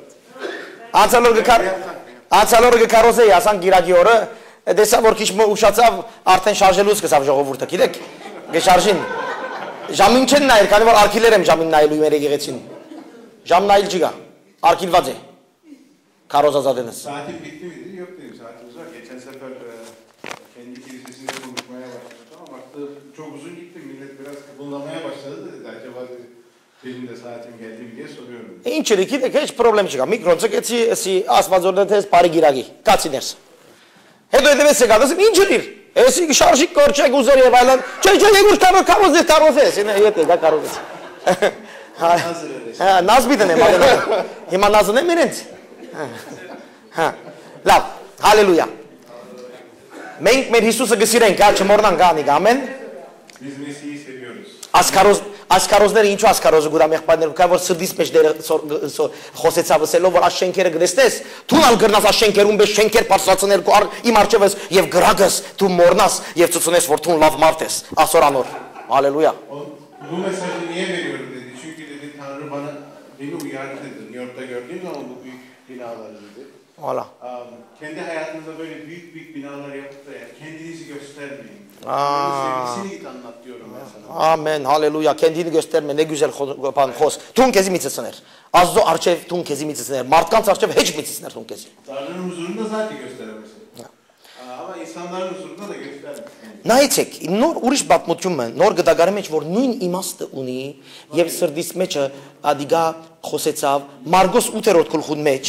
Անցալորը գկարոզեի, ասան գիրակի օրը, դեսա որ քիչ ուշացավ, արդեն շարժելուց սկսավ ժողովուրդը, գիտեք, գշարժին։ Ժամին չեն նայել, քանի որ արկիլեր եմ ժամին նայելու իմ երեգեղեցին։ Ժամ նայել չի գա, արկիլված է։ Կարոզազադենս։ Saatim bitti mi dedi? Yok dedim, saatimiz var. Geçen sefer kendi kilisesinde konuşmaya başladı ama baktı çok uzun gitti. Millet biraz kıpırlamaya başladı dedi. Acaba dedi, benim de saatim geldi mi diye soruyorum. Ինչ է, գիտեք, heç պրոբլեմ չկա։ Միկրոնցը գեցի, էսի ասվածորդը թես բարի գիրագի, կացիներս։ Հետո հետևես եկավ, ասեմ, ինչ էր։ Էսի շարժի կորչեք ուզեր եւ այլն։ Չէ, եգուր կարոզես, եթե դա կարոզես։ Հա, նազբիդն եմ ալել։ Հիմա նազն եմ իրենց։ Հա, լավ, հալելույա։ Մենք մեր Հիսուսը գսիրենք, հա, չմոռնանք, անի, ամեն։ Biz Mesih'i seviyoruz. Ասկարոզները ինչու ասկարոզը գուտամ եղբայրներ կա որ սրդից մեջ դեր խոսեցավ ասելով որ աշենքերը գտես դու ալ գրնաս աշենքերում բես շենքեր բարձրացնել իմ արջևս եւ գրագս դու մորնաս եւ ցուցնես որ դու լավ մարդ ես ասորանոր հալելույա Bu mesajı niye veriyorum dedi. Çünkü dedi Tanrı beni uyardı dedi. New York'ta gördüğüm zaman bu büyük binalar dedi. Voilà. Kendi hayatınızda böyle büyük binalar yapıp da yani kendinizi göstermeyin. Sevgisini git anlat diyorum ben sana. Amen, hallelujah. Kendini gösterme. Ne güzel xos. Tun kezi mitsisner. Azzo arçev tun kezi mitsisner. Martkan arçev hiç mitsisner tun kezi. Tanrı'nın huzurunda zaten gösteremezsin. Ama insanların huzurunda da göstermesin. Նայեցեք, նոր ուրիշ պատմությունը, նոր գդագարի մեջ, որ նույն իմաստը ունի եւ սրդիս մեջը ադիգա խոսեցավ Մարգոս 8-րդ գլխուն մեջ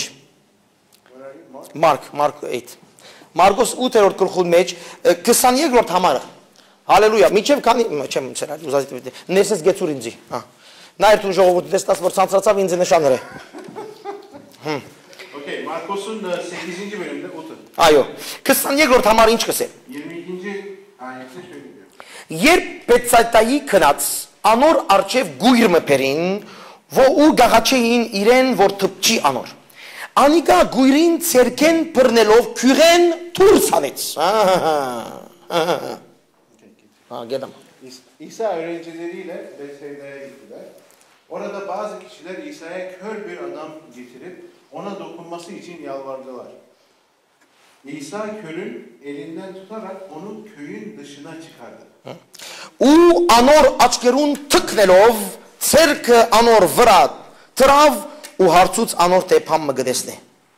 Մարկ 8 Մարգոս 8-րդ գլխուն մեջ 22-րդ համարը Հալելույա միջև քանի չեմ ցերալ ուզածի ներսես գեցուր ինձի հա նայր դու ժողովուրդը տեստաս որ ցանցրացավ ինձ նշաները O Okey, Markos'un 8. bölümde Utun. Այո։ 22-րդ համար ինչ կսե։ 22. ayette şöyle diyor. Երբ Պետսայտայի քնած անոր արջև գույր մփերին, ու գաղաչեին իրեն, որ թփչի անոր։ Անիկա գույրին ցերքեն բռնելով քյուրեն դուրս հանեց։ Գետամ։ İsa öğrencileriyle Betsaida'ya gittiler. Orada bazı kişiler İsa'ya kör bir adam getirip ona dokunması için yalvardılar. İsa körün elinden tutarak onu köyün dışına çıkardı. Ու անոր աչքերուն թքնելով ցերքը անոր վրա տրավ ու հարցուց անոր թեփամ մգդեսնե։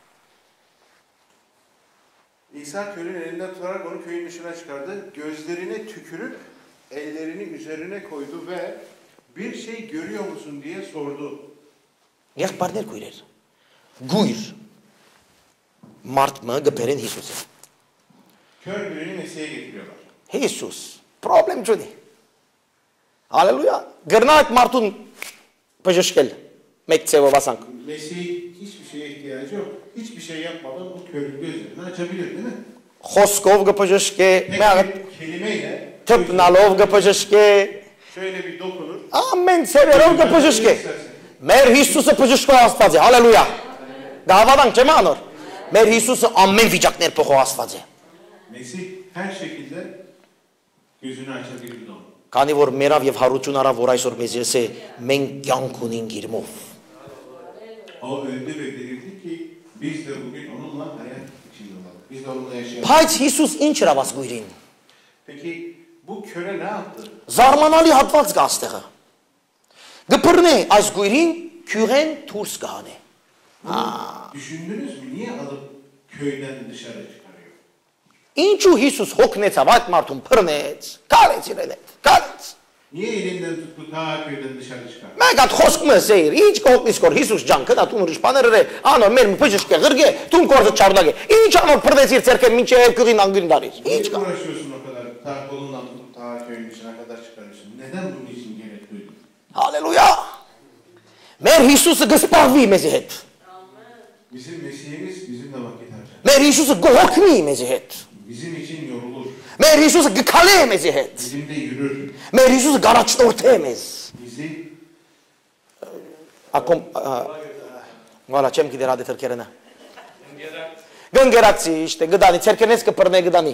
İsa körün elinden tutarak onu köyün dışına çıkardı. Gözlerine tükürüp ellerini üzerine koydu ve bir şey görüyor musun diye sordu. Եղբայրներ գույրեր։ Գույր մարդը գբերեն Հիսուսը։ Kör birini Mesih'e getiriyorlar. Հիսուս, problem չունի։ Հալելույա։ Գրնակ մարդուն բժշկել։ Մեկ ցեվով ասանք։ Mesih hiçbir şeye ihtiyacı yok. Hiçbir şey yapmadan o körün gözlerini açabilir değil mi? Խոսքով գբժշկե, Tek մեղը bir kelimeyle թփնալով գբժշկե, şöyle bir dokunur. ամեն ցևերով գբժշկե։ Մեր Հիսուսը բժշկող Աստված է։ Հալելույա։ Գավադանք չեմ անոր։ Մեր Հիսուսը ամեն վիճակներ փոխող Աստված է։ Mesih her şekilde gözünü açabilir onu. Քանի որ մերավ եւ հարություն արավ, որ այսօր մեզ եսե մենք կյանք ունենք իրմով։ O öldü ve belirtti ki biz de bugün onunla hayat içinde olalım. Biz de onunla yaşayalım. Բայց Հիսուս ինչ հրավաց գույրին։ Peki bu köre ne yaptı? Զարմանալի հատված կա այստեղը։ Գբռնե այս գույրին քյուրեն դուրս կհանե։ Düşündünüz mü? Niye alıp köyden dışarı çıkarıyor? Ինչու Հիսուս հոգնեցավ այդ մարդուն բռնեց, կարեց իրեն հետ, կարեց։ Niye elinden tuttu ta köyden dışarı çıkardı? Մեկ հատ խոսք մսեիր, ինչ կողքից կոր Հիսուս ջան, կնա դու ուրիշ բաներ է, անոր մեր բժշկե ղրգե, դու կորձը չարդագե։ Ինչ անոր բռնեցիր ցերկեն մինչև քյուրին անգին դարի։ Ինչ կա։ Uğraşıyorsun o kadar? Ta kolundan tutup ta köyün dışına kadar çıkarıyorsun. Neden bunun için gerek duydun? Հալելույա։ Մեր Հիսուսը գսպարվի մեզի հետ։ Bizim Mesih'imiz bizimle vakit harcar. Մեր Հիսուսը գողոքնի մեզի հետ։ Bizim için yorulur. Մեր Հիսուսը գքալե մեզի հետ։ Bizimle yürür. Մեր Հիսուսը գարաչնորթե մեզ։ Bizi Ակոմ Վալա չեմ գիտեր ադե թրքերենա։ Գնգերացի, իշտե գդանի, ցերկենես կպռնե գդանի։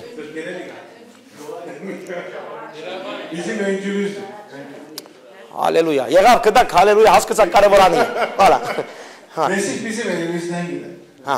bizim öncümüzdür. Հալելույա։ Եղավ կդակ, հալելույա, հասկացա կարևորանի։ Վալա։ Mesih bizim elimizden gider. Հա։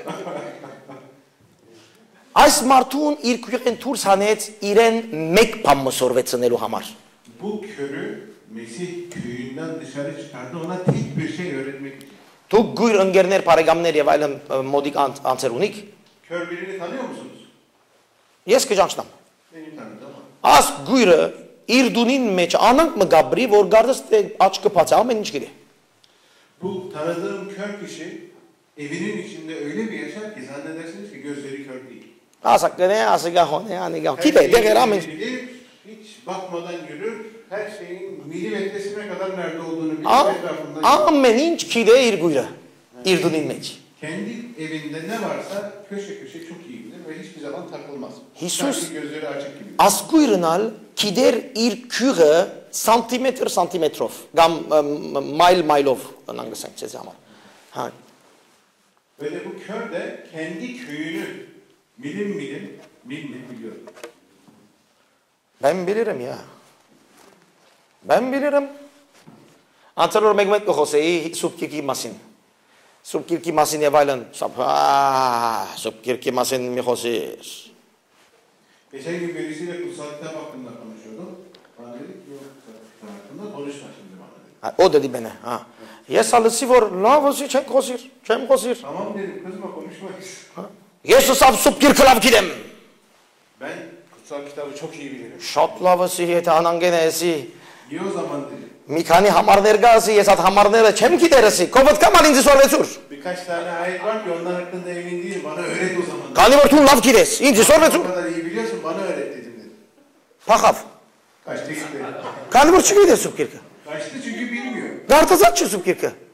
Այս մարդուն իր քույրեն դուրս հանեց իրեն մեկ բան մսորվեցնելու համար։ Bu körü Mesih köyünden dışarı çıkardı. Ona tek bir şey öğretmek için. Դուք գույր ընկերներ, բարեկամներ եւ այլն մոդիկ անձեր ունիք։ Kör birini tanıyor musunuz? Ես կճանչնամ։ Benim tanıdığım var. Աս գույրը իր դունին մեջ անանք մը գաբրի, որ գարդս աչքը բաց է, ամեն ինչ գիտի։ Bu tanıdığım kör kişi evinin içinde öyle bir yaşar ki zannedersiniz ki gözleri kör değil. Ասա կնե, ասա հոնե, անիգա։ Her Գիտե, şeyi դեղեր ամեն։ bilir, hiç bakmadan yürür. Her şeyin milimetresine kadar nerede olduğunu bilir. Etrafında. Ամեն ինչ գիտե իր գույրը, իր դունին մեջ։ Kendi evinde ne varsa köşe köşe çok iyi bilir ve hiçbir zaman takılmaz. Hisus- Sanki gözleri açık gibi. Աս գույրնալ գիտեր իր քյուրը սանտիմետրով, կամ մայլով, անանգսանք ցեզ համար։ Հա։ Ve de bu kör de kendi köyünü milim biliyor. Ben bilirim ya. Ben bilirim. Անցալոր մեկ կխոսեի սուպկիրքի մասին։ Սուպկիրքի մասին եւ այլն, սուպկիրքի մասին մի խոսիր։ Geçen gün birisiyle kutsal kitap hakkında konuşuyordum. Bana dedi ki yok kutsal kitap hakkında konuşma şimdi bana dedi. O dedi bana, ha. Ես ալսի որ լավ ոսի չեմ խոսիր, չեմ խոսիր։ Tamam dedim kızma konuşmayız. Ես ուսավ սուպկիրքը լավ գիտեմ։ Ben kutsal kitabı çok iyi bilirim. Շատ լավ ոսի եթե անանգեն էսի։ İyi o zaman dedi. Մի քանի համարներ գասի, ես այդ համարները չեմ գիտերսի։ Կոպդ կամալ ինձ սորվեցուր։ Birkaç tane ayet var ki onlar hakkında emin değilim. Bana öğret o zaman. Քանի որ դու լավ գիտես, ինձ O սորվեցուր։ kadar iyi biliyorsun bana öğret dedim dedi. Փախավ։ Kaçtı gitti. Քանի որ չգիտես սուպկիրքը։ Kaçtı çünkü bilmiyor. Գարտազած չի սուպկիրքը։ Okumuş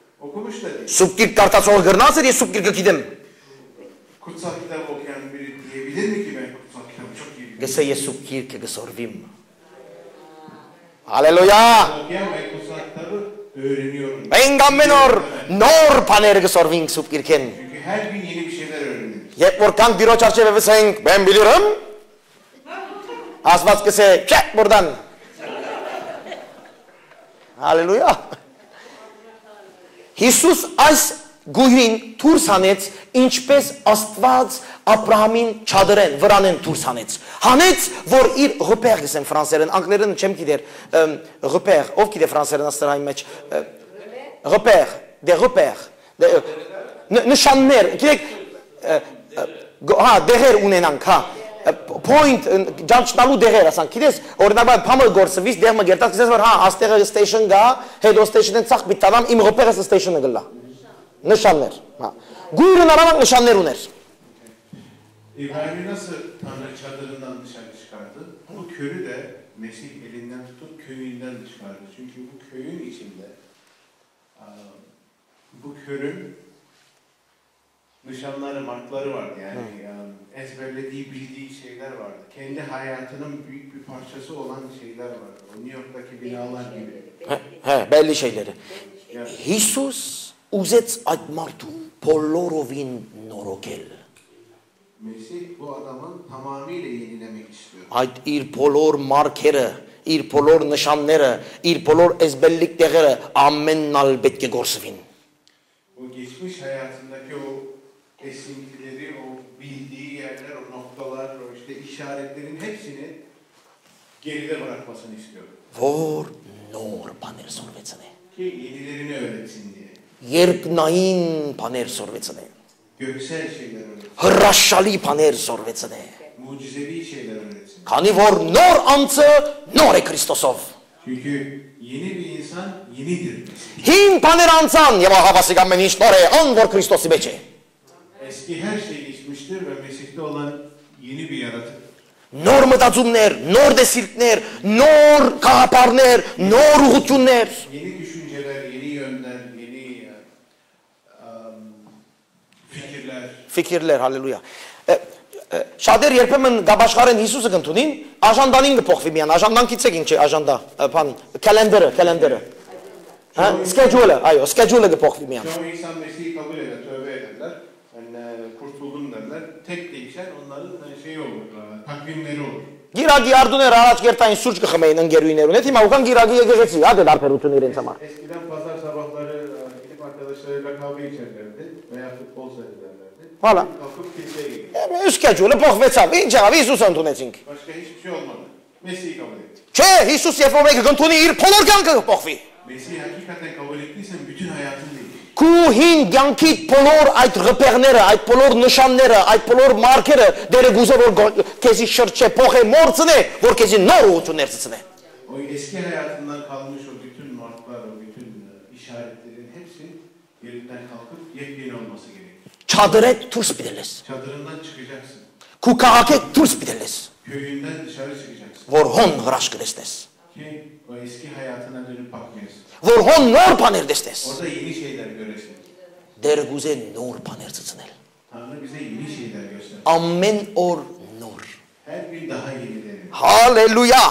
okumuş da değil. Subkirk kartasol gırnası diye subkirk gidim. Kutsal kitap okuyan biri diyebilir mi ki ben kutsal kitabı çok iyi biliyorum? Gısaye subkirk gısorvim. Halleluja! Okuyan ben kutsal kitabı öğreniyorum. Engammenor nor paner gısorvim subkirken. Çünkü her gün yeni bir şeyler öğreniyoruz. Yep vorkan biro çerçevesi sayın ben bilirim. Asfalt kese çek buradan. Halleluja! Jesus as guyrin tursanets inchpes Աստված Abrahamin çadırın vıranın tursanets. Hanets vor ir repère gesen Fransızların Anglerin çem gider repère of gider Fransızların astarayım meç repère de repère nişanlar kirek ha deher unenank ha point jançnalu deher asan kides orada ben pamel gorsevis derme gertak kides var ha astera station ga head station'dan sak bit tamam im repère station'a gilla nişanlar ha guyurun aramak nişanlar uner. İbrahim'i nasıl Tanrı çadırından dışarı çıkardı? Bu körü de Mesih elinden tutup köyünden çıkardı. Çünkü bu köyün içinde bu körün nişanları, markları vardı yani ezberlediği, bildiği şeyler vardı. Kendi hayatının büyük bir parçası olan şeyler vardı. O New York'taki binalar gibi. Belli şeyleri. Yani, Jesus uzets այդ մարդու բոլորովին նորոգել. Mesih bu adamın tamamıyla yenilemek istiyor. Այդ իր բոլոր մարգերը, իր բոլոր նշանները, իր բոլոր ezberlikleri ամենն ալ պետք է գործվին. O geçmiş hayatındaki o esintileri, o bildiği yerler, o noktalar, o işte işaretlerin hepsini geride bırakmasını istiyor. Որ նոր բաներ սորվեցնե. Ki yenilerini öğretsin diye. Երկնային բաներ սորվեցնե. Göksel şeyler öğretsin. Հրաշալի բաներ սորվեցնե. Mucizevi şeyler öğretsin. Քանի որ նոր անձը նոր է Քրիստոսով. Çünkü yeni bir insan yenidir. Հին բաներ անցան եւ ահավասիկ ամեն ինչ նոր է, ան որ Քրիստոսի մեջ է. Eski her şey geçmiştir ve Mesih'te olan yeni bir yaratık. Նոր մտածումներ, նոր դեսիլքներ, նոր կաղապարներ, նոր ուղղություններ. Yeni düşünceler, yeni yönler, yeni fikirler. Fikirlər, halleluja. Շատեր երբեմն գաբաշխարեն Հիսուսը կընդունին, աժանդանին կփոխվի միան, աժանդան գիտեք ինչ է աժանդա, բան, կալենդերը. Hə, schedule, այո, schedule կփոխվի միան. Çoğu insan Mesih'i kabul eder, tövbe ederler. Yani kurtuldum derler. Tek değişen onların şeyi olur, takvimleri olur. Գիրագի արդուներ առաջ կերտային սուրճ կխմեին ընկերուիներուն, հետ հիմա ուքան գիրագի եկեղեցի, հա դե դարբերություն իրենց համար։ Eskiden pazar sabahları gidip arkadaşlarıyla kahve içerlerdi veya futbol seyrederlerdi. Hala. Kalkıp kiliseye gidiyor. Schedule փոխվեցավ, ինչ եղավ, Հիսուս ընդունեցինք։ Başka hiçbir şey olmadı. Mesih'i kabul ettik. Չէ, Հիսուս երբ որ մեկը կընդունի, իր բոլոր կյանքը կփոխվի։ Mesih'i hakikaten kabul ettiysen bütün hayatın değişir. Քու հին կյանքի բոլոր այդ ռեպերները, այդ բոլոր նշանները, այդ բոլոր մարկերը դերը գուզե որ քեզի շրջե, փոխե, մորցնե, որ քեզի նոր ուղղություններ ցցնե։ O eski hayatından kalmış o bütün marklar, o bütün işaretlerin hepsi yerinden kalkıp yepyeni olması gerekir. Չադրե դուրս պիտելես։ Çadırından çıkacaksın. Քու քաղաքը դուրս պիտելես, Köyünden dışarı çıkacaksın. որ հոն հրաշք կտեսնես, Ki o eski hayatına dönüp bakmayasın. որ հոն նոր բաներ տեսնես։ Orada yeni şeyler göresin. Դերը գուզե նոր բաներ ցցնել։ Tanrı bize yeni şeyler gösterir. Ամեն օր նոր։ Her gün daha yenileri. Հալելույա։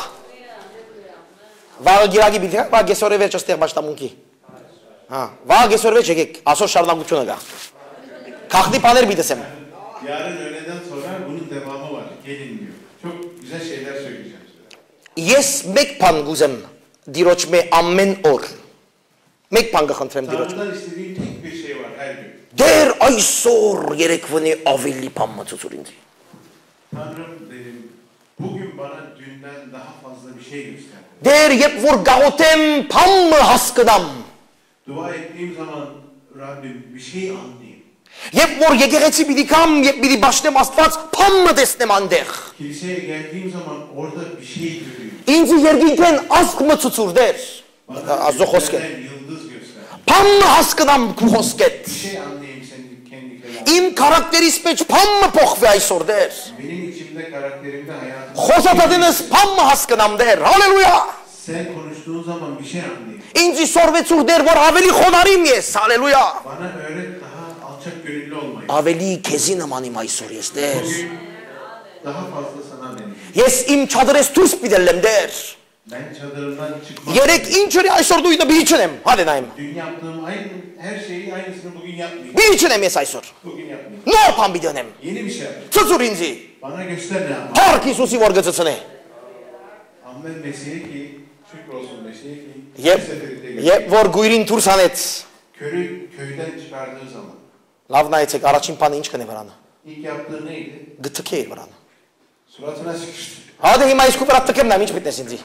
Վաղը գիրագի բիթի, վաղ գեսորը վերջ ստեղ բաշտամունքի։ Հա, վաղ գեսոր վերջ եկեք, ասոր շարունակությունը գա։ Քաղդի բաներ բիտեսեմ։ Yarın öğleden sonra bunun devamı var. Gelin diyor. Çok güzel şeyler söyleyeceğim size. Ես մեկ բան գուզեմ դիրոջ մե ամեն օր։ Մեկ բան կխնդրեմ դիրոջ։ Tanrı'dan istediğim tek bir şey var her gün. Դեր այսօր երեկվնի ավելի բան մտածուր ինձ։ Tanrım dedim, bugün bana dünden daha fazla bir şey göster. Դեր երբ որ գաղութեմ բամը հասկնամ։ Dua ettiğim zaman Rabbim bir şey anlayayım. Երբ որ եկեղեցի պիտի կամ, երբ պիտի բաշտեմ Աստված, բամը տեսնեմ այնտեղ։ Kiliseye geldiğim zaman orada bir şey görüyorum. Ինձ երկինքեն ասկ մծուցուր դեր։ Azո խոսքը։ Bana yıldız göster. Բամը հասկնամ քու խոսքետ։ Bir şey anlayayım senin kendi kelamın. Իմ քարակտերից մեջ բամը փոխվի այսօր դեր։ Benim içimde, karakterimde, hayatımda Խոսատատենս բամը հասկնամ դեր։ Հալելույա։ Sen konuştuğun zaman bir şey anlayayım. Ինձ սորվեցուր դեր որ ավելի խոնարհիմ ես, հալելույա։ Bana öğret daha alçak gönüllü olmayı. Ավելի քեզի նմանիմ այսօր ես դեր։ Bugün daha fazla sana benim. Ես իմ չադրես դուրս պիտելեմ դեր։ Ben çadırımdan çıkmam. Երեք ինչը այսօր դու իդը բիչնեմ, հալենայım։ Dün yaptığım aynı her şeyi aynısını bugün yapmayayım. Բիչնեմ ես այսօր։ Bugün yapmayayım. Նոր բան պիտենեմ։ Yeni bir şey yapayım. Ծծուր ինձի։ Bana göster ne yapayım. Փառք Հիսուսի որ գծցնե։ Amen Mesih'e ki, şükür olsun Mesih'e ki, Եվ bir seferinde եւ որ գույրին դուրս անեց։ körü köyden çıkardığı zaman Լավ նայեցեք, առաջին բանը ինչ կնե վրանը։ ilk yaptığı neydi? Գտքի էր վրանը։ Suratına sıkıştı. Հադե հիմա իսկ ուպրա տկեմ նամ ինչ պիտես ինձի։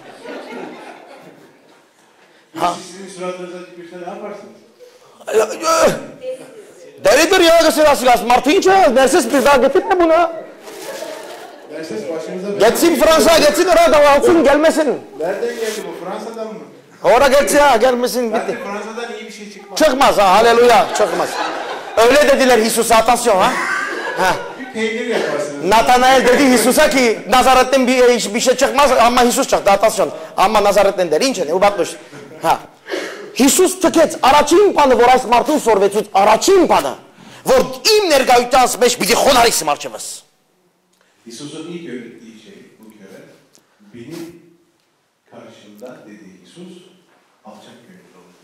Birisi sizin suratınıza tükürse ne yaparsınız? Դերիդր յագասերասիգաս մարդու ինչ է, ներսես պիզա գտիպ է բունա։ Derses başımıza Գեցին Ֆրանսա, գեցին հրա դավացին գելմեսին։ Nereden geldi bu? Fransa'dan mı? Hora gelsin ha, gelmesin Belki bitti. Fransa'dan iyi bir şey çıkmaz. Çıkmaz ha, haleluya, çıkmaz. Öyle dediler Hisus'a, atasyon ha. Ha. Bir peynir yaparsınız. Natanael dedi Hisus'a ki Nazaret'ten bir şey çıkmaz ama Hisus çıktı, atasyon. Ama Nazaret'ten der, ince ne, o batmış. Ha. Hisus tıket, araçın panı, vor այս մարդուն սորվեցուց, araçın panı. Որ իմ ներկայությանս մեջ պիտի խոնարհիս մարչևս։ Hisus'un ilk öğrettiği şey bu kere. Benim karşımda dediği Hisus alçak gönüllü olur.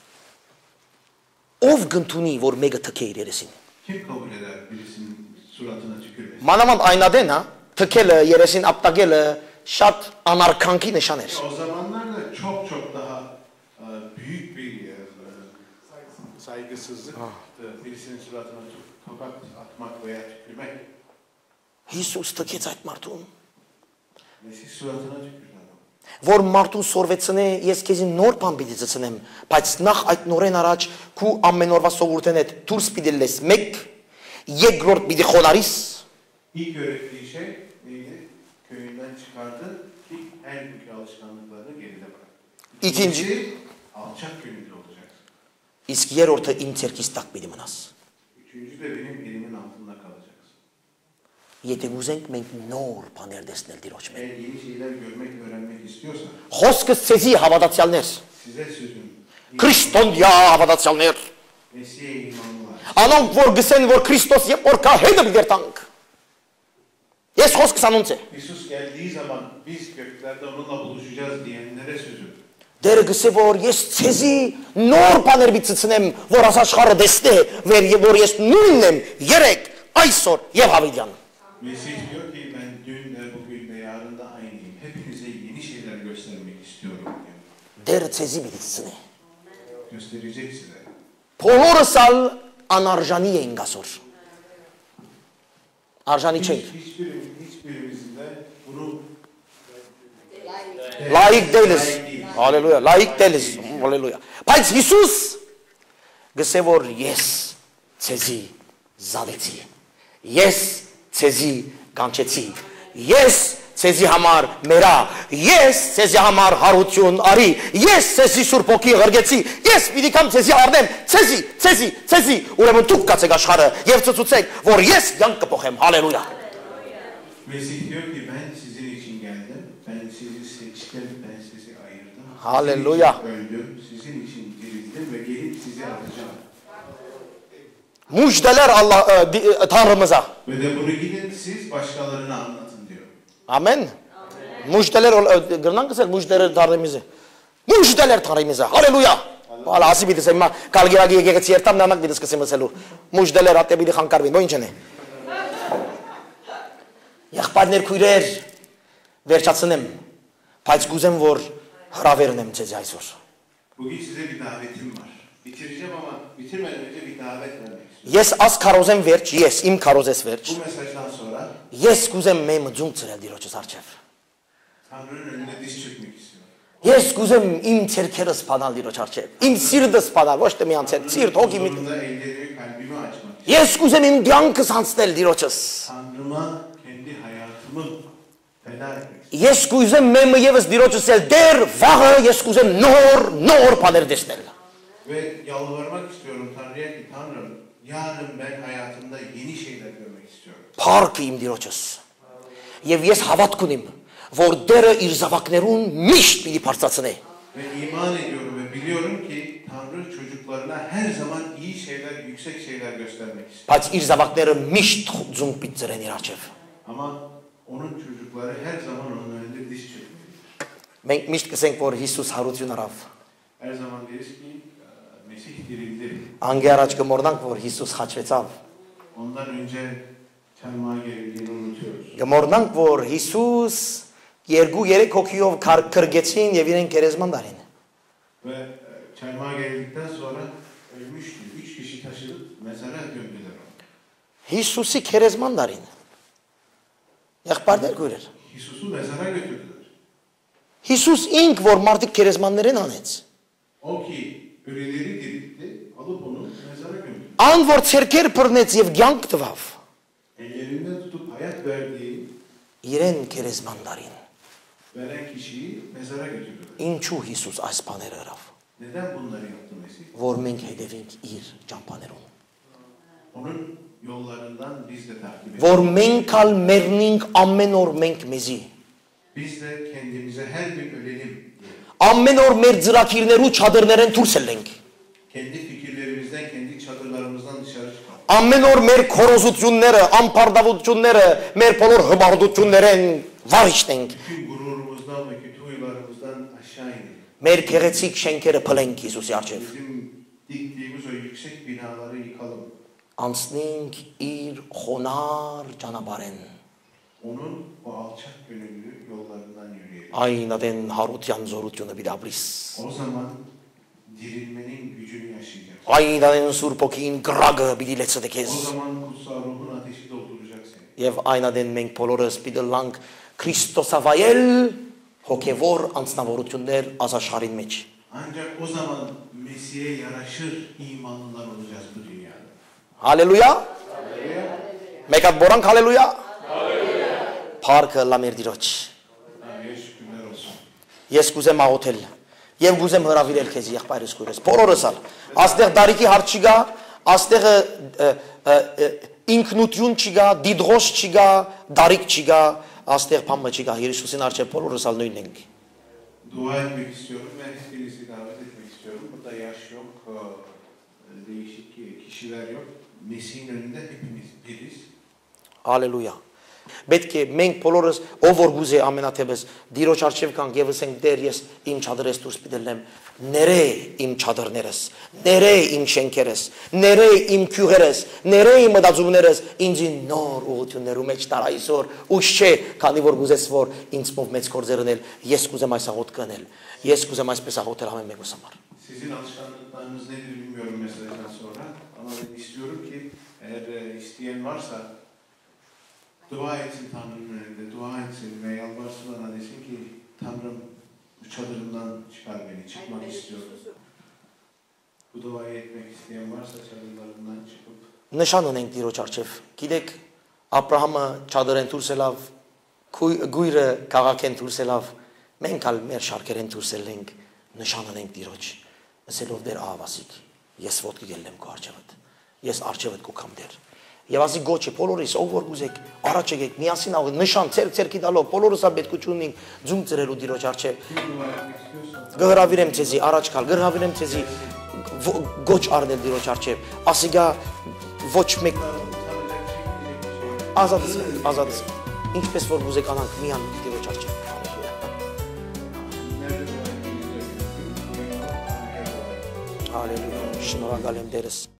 Ով գտնունի, որ մեկը թքե իր երեսին։ Kim kabul eder birisinin suratına tükürmesi? Մանավանդ այնադեն, հա, թքելը, երեսին ապտակելը շատ անարքանքի նշան էր։ O zamanlarda çok çok daha büyük bir saygısızlık birisinin suratına tokat atmak veya tükürmek. Հիսուս թքեց այդ մարդուն, Mesih suratına tükürdü adam. որ մարդուն սորվեցնե, ես քեզի նոր բան պիտի ծծնեմ, բայց նախ այդ նորեն առաջ քու ամեն օրվա սովորութեն հետ դուրս պիտի լես, մեկ երկրորդ պիտի խոնարհիս, İlk öğrettiği şey neydi? Köyünden çıkardı ki her günkü alışkanlıklarını geride bıraktı. İkinci. Alçak gönüllü olacaksın. իսկ երրորդը իմ ցերքից տակ պիտի մնաս։ Üçüncü de benim elimin altında kalacaksın. Եթե ուզենք մենք նոր բաներ տեսնել Տիրոջ մեջ։ Eğer yeni şeyler görmek, öğrenmek istiyorsan Խոսքս ցեզի հավատացյալներ, size sözüm. քրիստոնյա հավատացյալներ, Mesih'e imanlılar. անոնք որ գսեն որ Քրիստոս եւ որ կա հետը դերտանք։ Ես խոսքս անոնց է։ Isus geldiği zaman biz göklerde onunla buluşacağız diyenlere sözüm. Դերը գսե որ ես ցեզի նոր բաներ բիծցնեմ, որ աշխարհը տեսնե, որ ես նույնն եմ երեք, այսօր եւ հավիտյան։ Mesih diyor ki ben dün de bugün de yarın da aynıyım. Hepinize yeni şeyler göstermek istiyorum diyor. Դերը ցեզի բիծցնե։ Gösterecek size. Բոլորս ալ անարժանի ենք այսօր։ Արժանի չենք։ Hiçbirimizin de bunu Layık değiliz. Haleluya. Layık değiliz. Haleluya. Բայց Հիսուս գսե որ ես ցեզի զավեցի։ Ես ցեզի կանչեցի։ Ես ցեզի համար մերա։ Ես ցեզի համար հարություն արի։ Ես ցեզի Սուրբ ոգի ղրգեցի։ Ես պիտի կամ ցեզի առնեմ։ Ցեզի։ Ուրեմն դուք կացեք աշխարհը եւ ցուցուցեք, որ ես յանք կփոխեմ։ Հալելույա։ Mesih diyor ki ben sizin için geldim. Ben sizi seçtim. Ben sizi ayırdım. Haleluya. Sizin için öldüm. Sizin için dirildim ve gelip sizi alacağım. Müjdeler Allah Tanrımıza. Ve de bunu gidin siz başkalarına anlatın diyor. Amen. Müjdeler gırnan kısır müjdeler Tanrımıza. Müjdeler Tanrımıza. Haleluya. Hala asi bidis ama kalgiragi yegeci yertam namak bidis kısım mesela. Müjdeler hatta bidi xankar bin. Boyunca ne? Եղբայրներ քույրեր վերջացնեմ, բայց կուզեմ որ հրավերնեմ ձեզ այսօր։ Bugün size bir davetim var. Bitireceğim ama bitirmeden önce bir davet vermek istiyorum. Ես աս կարոզեմ վերջ, ես իմ կարոզես վերջ։ Bu mesajdan sonra Ես կուզեմ մեմ ձուն ծրել Տիրոջս արչև։ Tanrı'nın önüne diz çökmek istiyorum. Ես կուզեմ իմ ցերքերս սփանալ Տիրոջ արչև։ Իմ սիրտս սփանալ, ոչ թե մի անցել, սիրտ հոգի մի։ Huzurunda ellerimi kalbimi açmak. Ես կուզեմ իմ կյանքս անցնել Տիրոջս։ Tanrı'ma kendi hayatımı feda etmek istiyorum. Ես կուզեմ մեմը եւս Տիրոջս էլ դեր վաղը ես կուզեմ նոր բաներ տեսնել։ Ve yalvarmak istiyorum Tanrı'ya ki Tanrım yarın ben hayatımda yeni şeyler görmek istiyorum. Փառք իմ Տիրոջս։ Եվ ես հավատք ունիմ, որ դերը իր զավակներուն միշտ պիտի բարձրացնի։ Ve iman ediyorum ve biliyorum ki Tanrı çocuklarına her zaman iyi şeyler, yüksek şeyler göstermek istiyor. Բայց իր զավակները միշտ ձունկ պիտի ծրեն իր արջև։ Ama onun çocukları her zaman onun önünde diz çöküyor. Մենք միշտ կսենք, որ Հիսուս հարություն արավ։ Her zaman deriz ki Mesih dirildi. Անգե առաջ կմոռնանք, որ Հիսուս խաչվեցավ։ Ondan önce çarmıha gerildiğini unutuyoruz. Կմոռնանք, որ Հիսուս 2-3 հոգիով քրգեցին եւ իրեն քերեզման դարին։ Ve çarmıha gerildikten sonra ölmüştü. 3 kişi taşıdıp mezara gömdüler onu. Հիսուսի քերեզման դարին։ Եղբայրներ գույրեր։ Hisus'u mezara götürdüler. Հիսուս ինք որ մարդիկ քերեզմաններեն անեց։ O ki ölüleri diriltti, alıp onu mezara gömdü. Ան որ ցերքեր բռնեց եւ ցանկ տվավ։ Ellerinden tutup hayat verdiği, Իրեն քերեզման դարին։ veren kişiyi mezara götürdüler. Ինչու Հիսուս այս բաները արավ։ Neden bunları yaptı Mesih? Որ մենք հետևենք իր ճամփաներուն։ Onun yollarından biz de takip edelim. Որ մենք ալ մեռնենք ամեն օր մենք մեզի։ Biz de kendimize her gün ölelim diye. Ամեն օր մեր ծրակիրներու չադրներեն դուրս ելենք։ Kendi fikirlerimizden, kendi çadırlarımızdan dışarı çıkalım. Ամեն օր մեր քորոզությունները, անփարդավությունները, մեր բոլոր հբարդություններեն վարիչնենք։ Bütün gururumuzdan ve kötü huylarımızdan aşağı inelim. Մեր քեղեցիկ շենքերը փլենք Հիսուսի առջև։ Bizim diktiğimiz o yüksek binaları yıkalım. Անցնենք իր խոնար ճանապարհեն։ Onun o alçak gönüllü yollarından yürüyelim. Այն ադեն հարության զորությունը բիդաբրիս։ O zaman dirilmenin gücünü yaşayacağız. Այն ադեն Սուրբ ոգին գրագը պիտի լեցնի քեզ։ O zaman kutsal ruhun ateşi dolduracak seni. Եվ այն ադեն մենք բոլորս պիտի լանք Քրիստոսավայել հոգևոր անձնավորություններ ազաշխարհին մեջ։ Ancak o zaman Mesih'e yaraşır imanlılar olacağız bu dünyada. Հալելույա։ Hallelujah. Մեկ հատ բորանք հալելույա։ Փառքը լա մեր Տիրոջ։ Tanrı'ya şükürler olsun. Ես կուզեմ աղոթել եւ կուզեմ հրավիրել քեզ եղբայրս քույրս բոլորս ալ աստեղ դարիքի հարց չի գա աստեղ ինքնություն չի գա դիդղոս չի գա դարիք չի գա աստեղ փամը չի գա Հիսուսին արչե բոլորս ալ նույնն ենք Dua etmek istiyorum ve birisi davet etmek istiyorum. Burada yaş yok, değişik kişiler yok. Mesih'in önünde hepimiz biriz. Հալելույա պետք է մենք բոլորս ով որ գուզե ամենաթեբս դիրոջ արչև կանք եւ ասենք դեր ես իմ չադրես դուրս պիտելեմ ներե իմ չադրներս ներե իմ շենքերս ներե իմ քյուղերս ներե իմ մտածումներս ինձ նոր ուղություններու մեջ տար այսօր ուշ չէ քանի որ գուզես որ ինձ մով մեծ կորձերնել ես կուզեմ այս աղոթ կնել ես կուզեմ այսպես աղոթել ամեն մեկուս համար Sizin alışkanlıklarınız nedir bilmiyorum mesajdan sonra. Ama ben istiyorum ki eğer isteyen varsa dua etsin Tanrı'nın önünde, dua etsin ve yalvarsın bana desin ki Tanrım bu çadırımdan çıkar beni, çıkmak istiyorum. Bu duayı etmek isteyen varsa çadırlarından çıkıp նշան ունենք դիրոջ արչև գիտեք Աբրահամը չադրեն դուրս ելավ գույրը քաղաքեն դուրս ելավ մենք ալ մեր շարքերեն դուրս ելենք նշան ունենք դիրոջ ասելով դեր ահավասիկ ես ոտքի գելեմ քո արչևդ ես արչևդ կուքամ դեր եւ ասի գոչը բոլորիս ով որ գուզեք առաջ եկեք միասին աղ նշան ցերքի տալով բոլորս ա պետքություն ունենք ձուն ծրելու դիրոջ արչև kim dua etmek istiyorsa գհրավիրեմ ցեզի առաջ կալ գհրավիրեմ ցեզի գոչ առնել դիրոջ արչև ասիգա ոչ մեկ ազատս ինչպես որ գուզեք անանք միան դիրոջ արչև Հալելույա շնորհակալ եմ դերս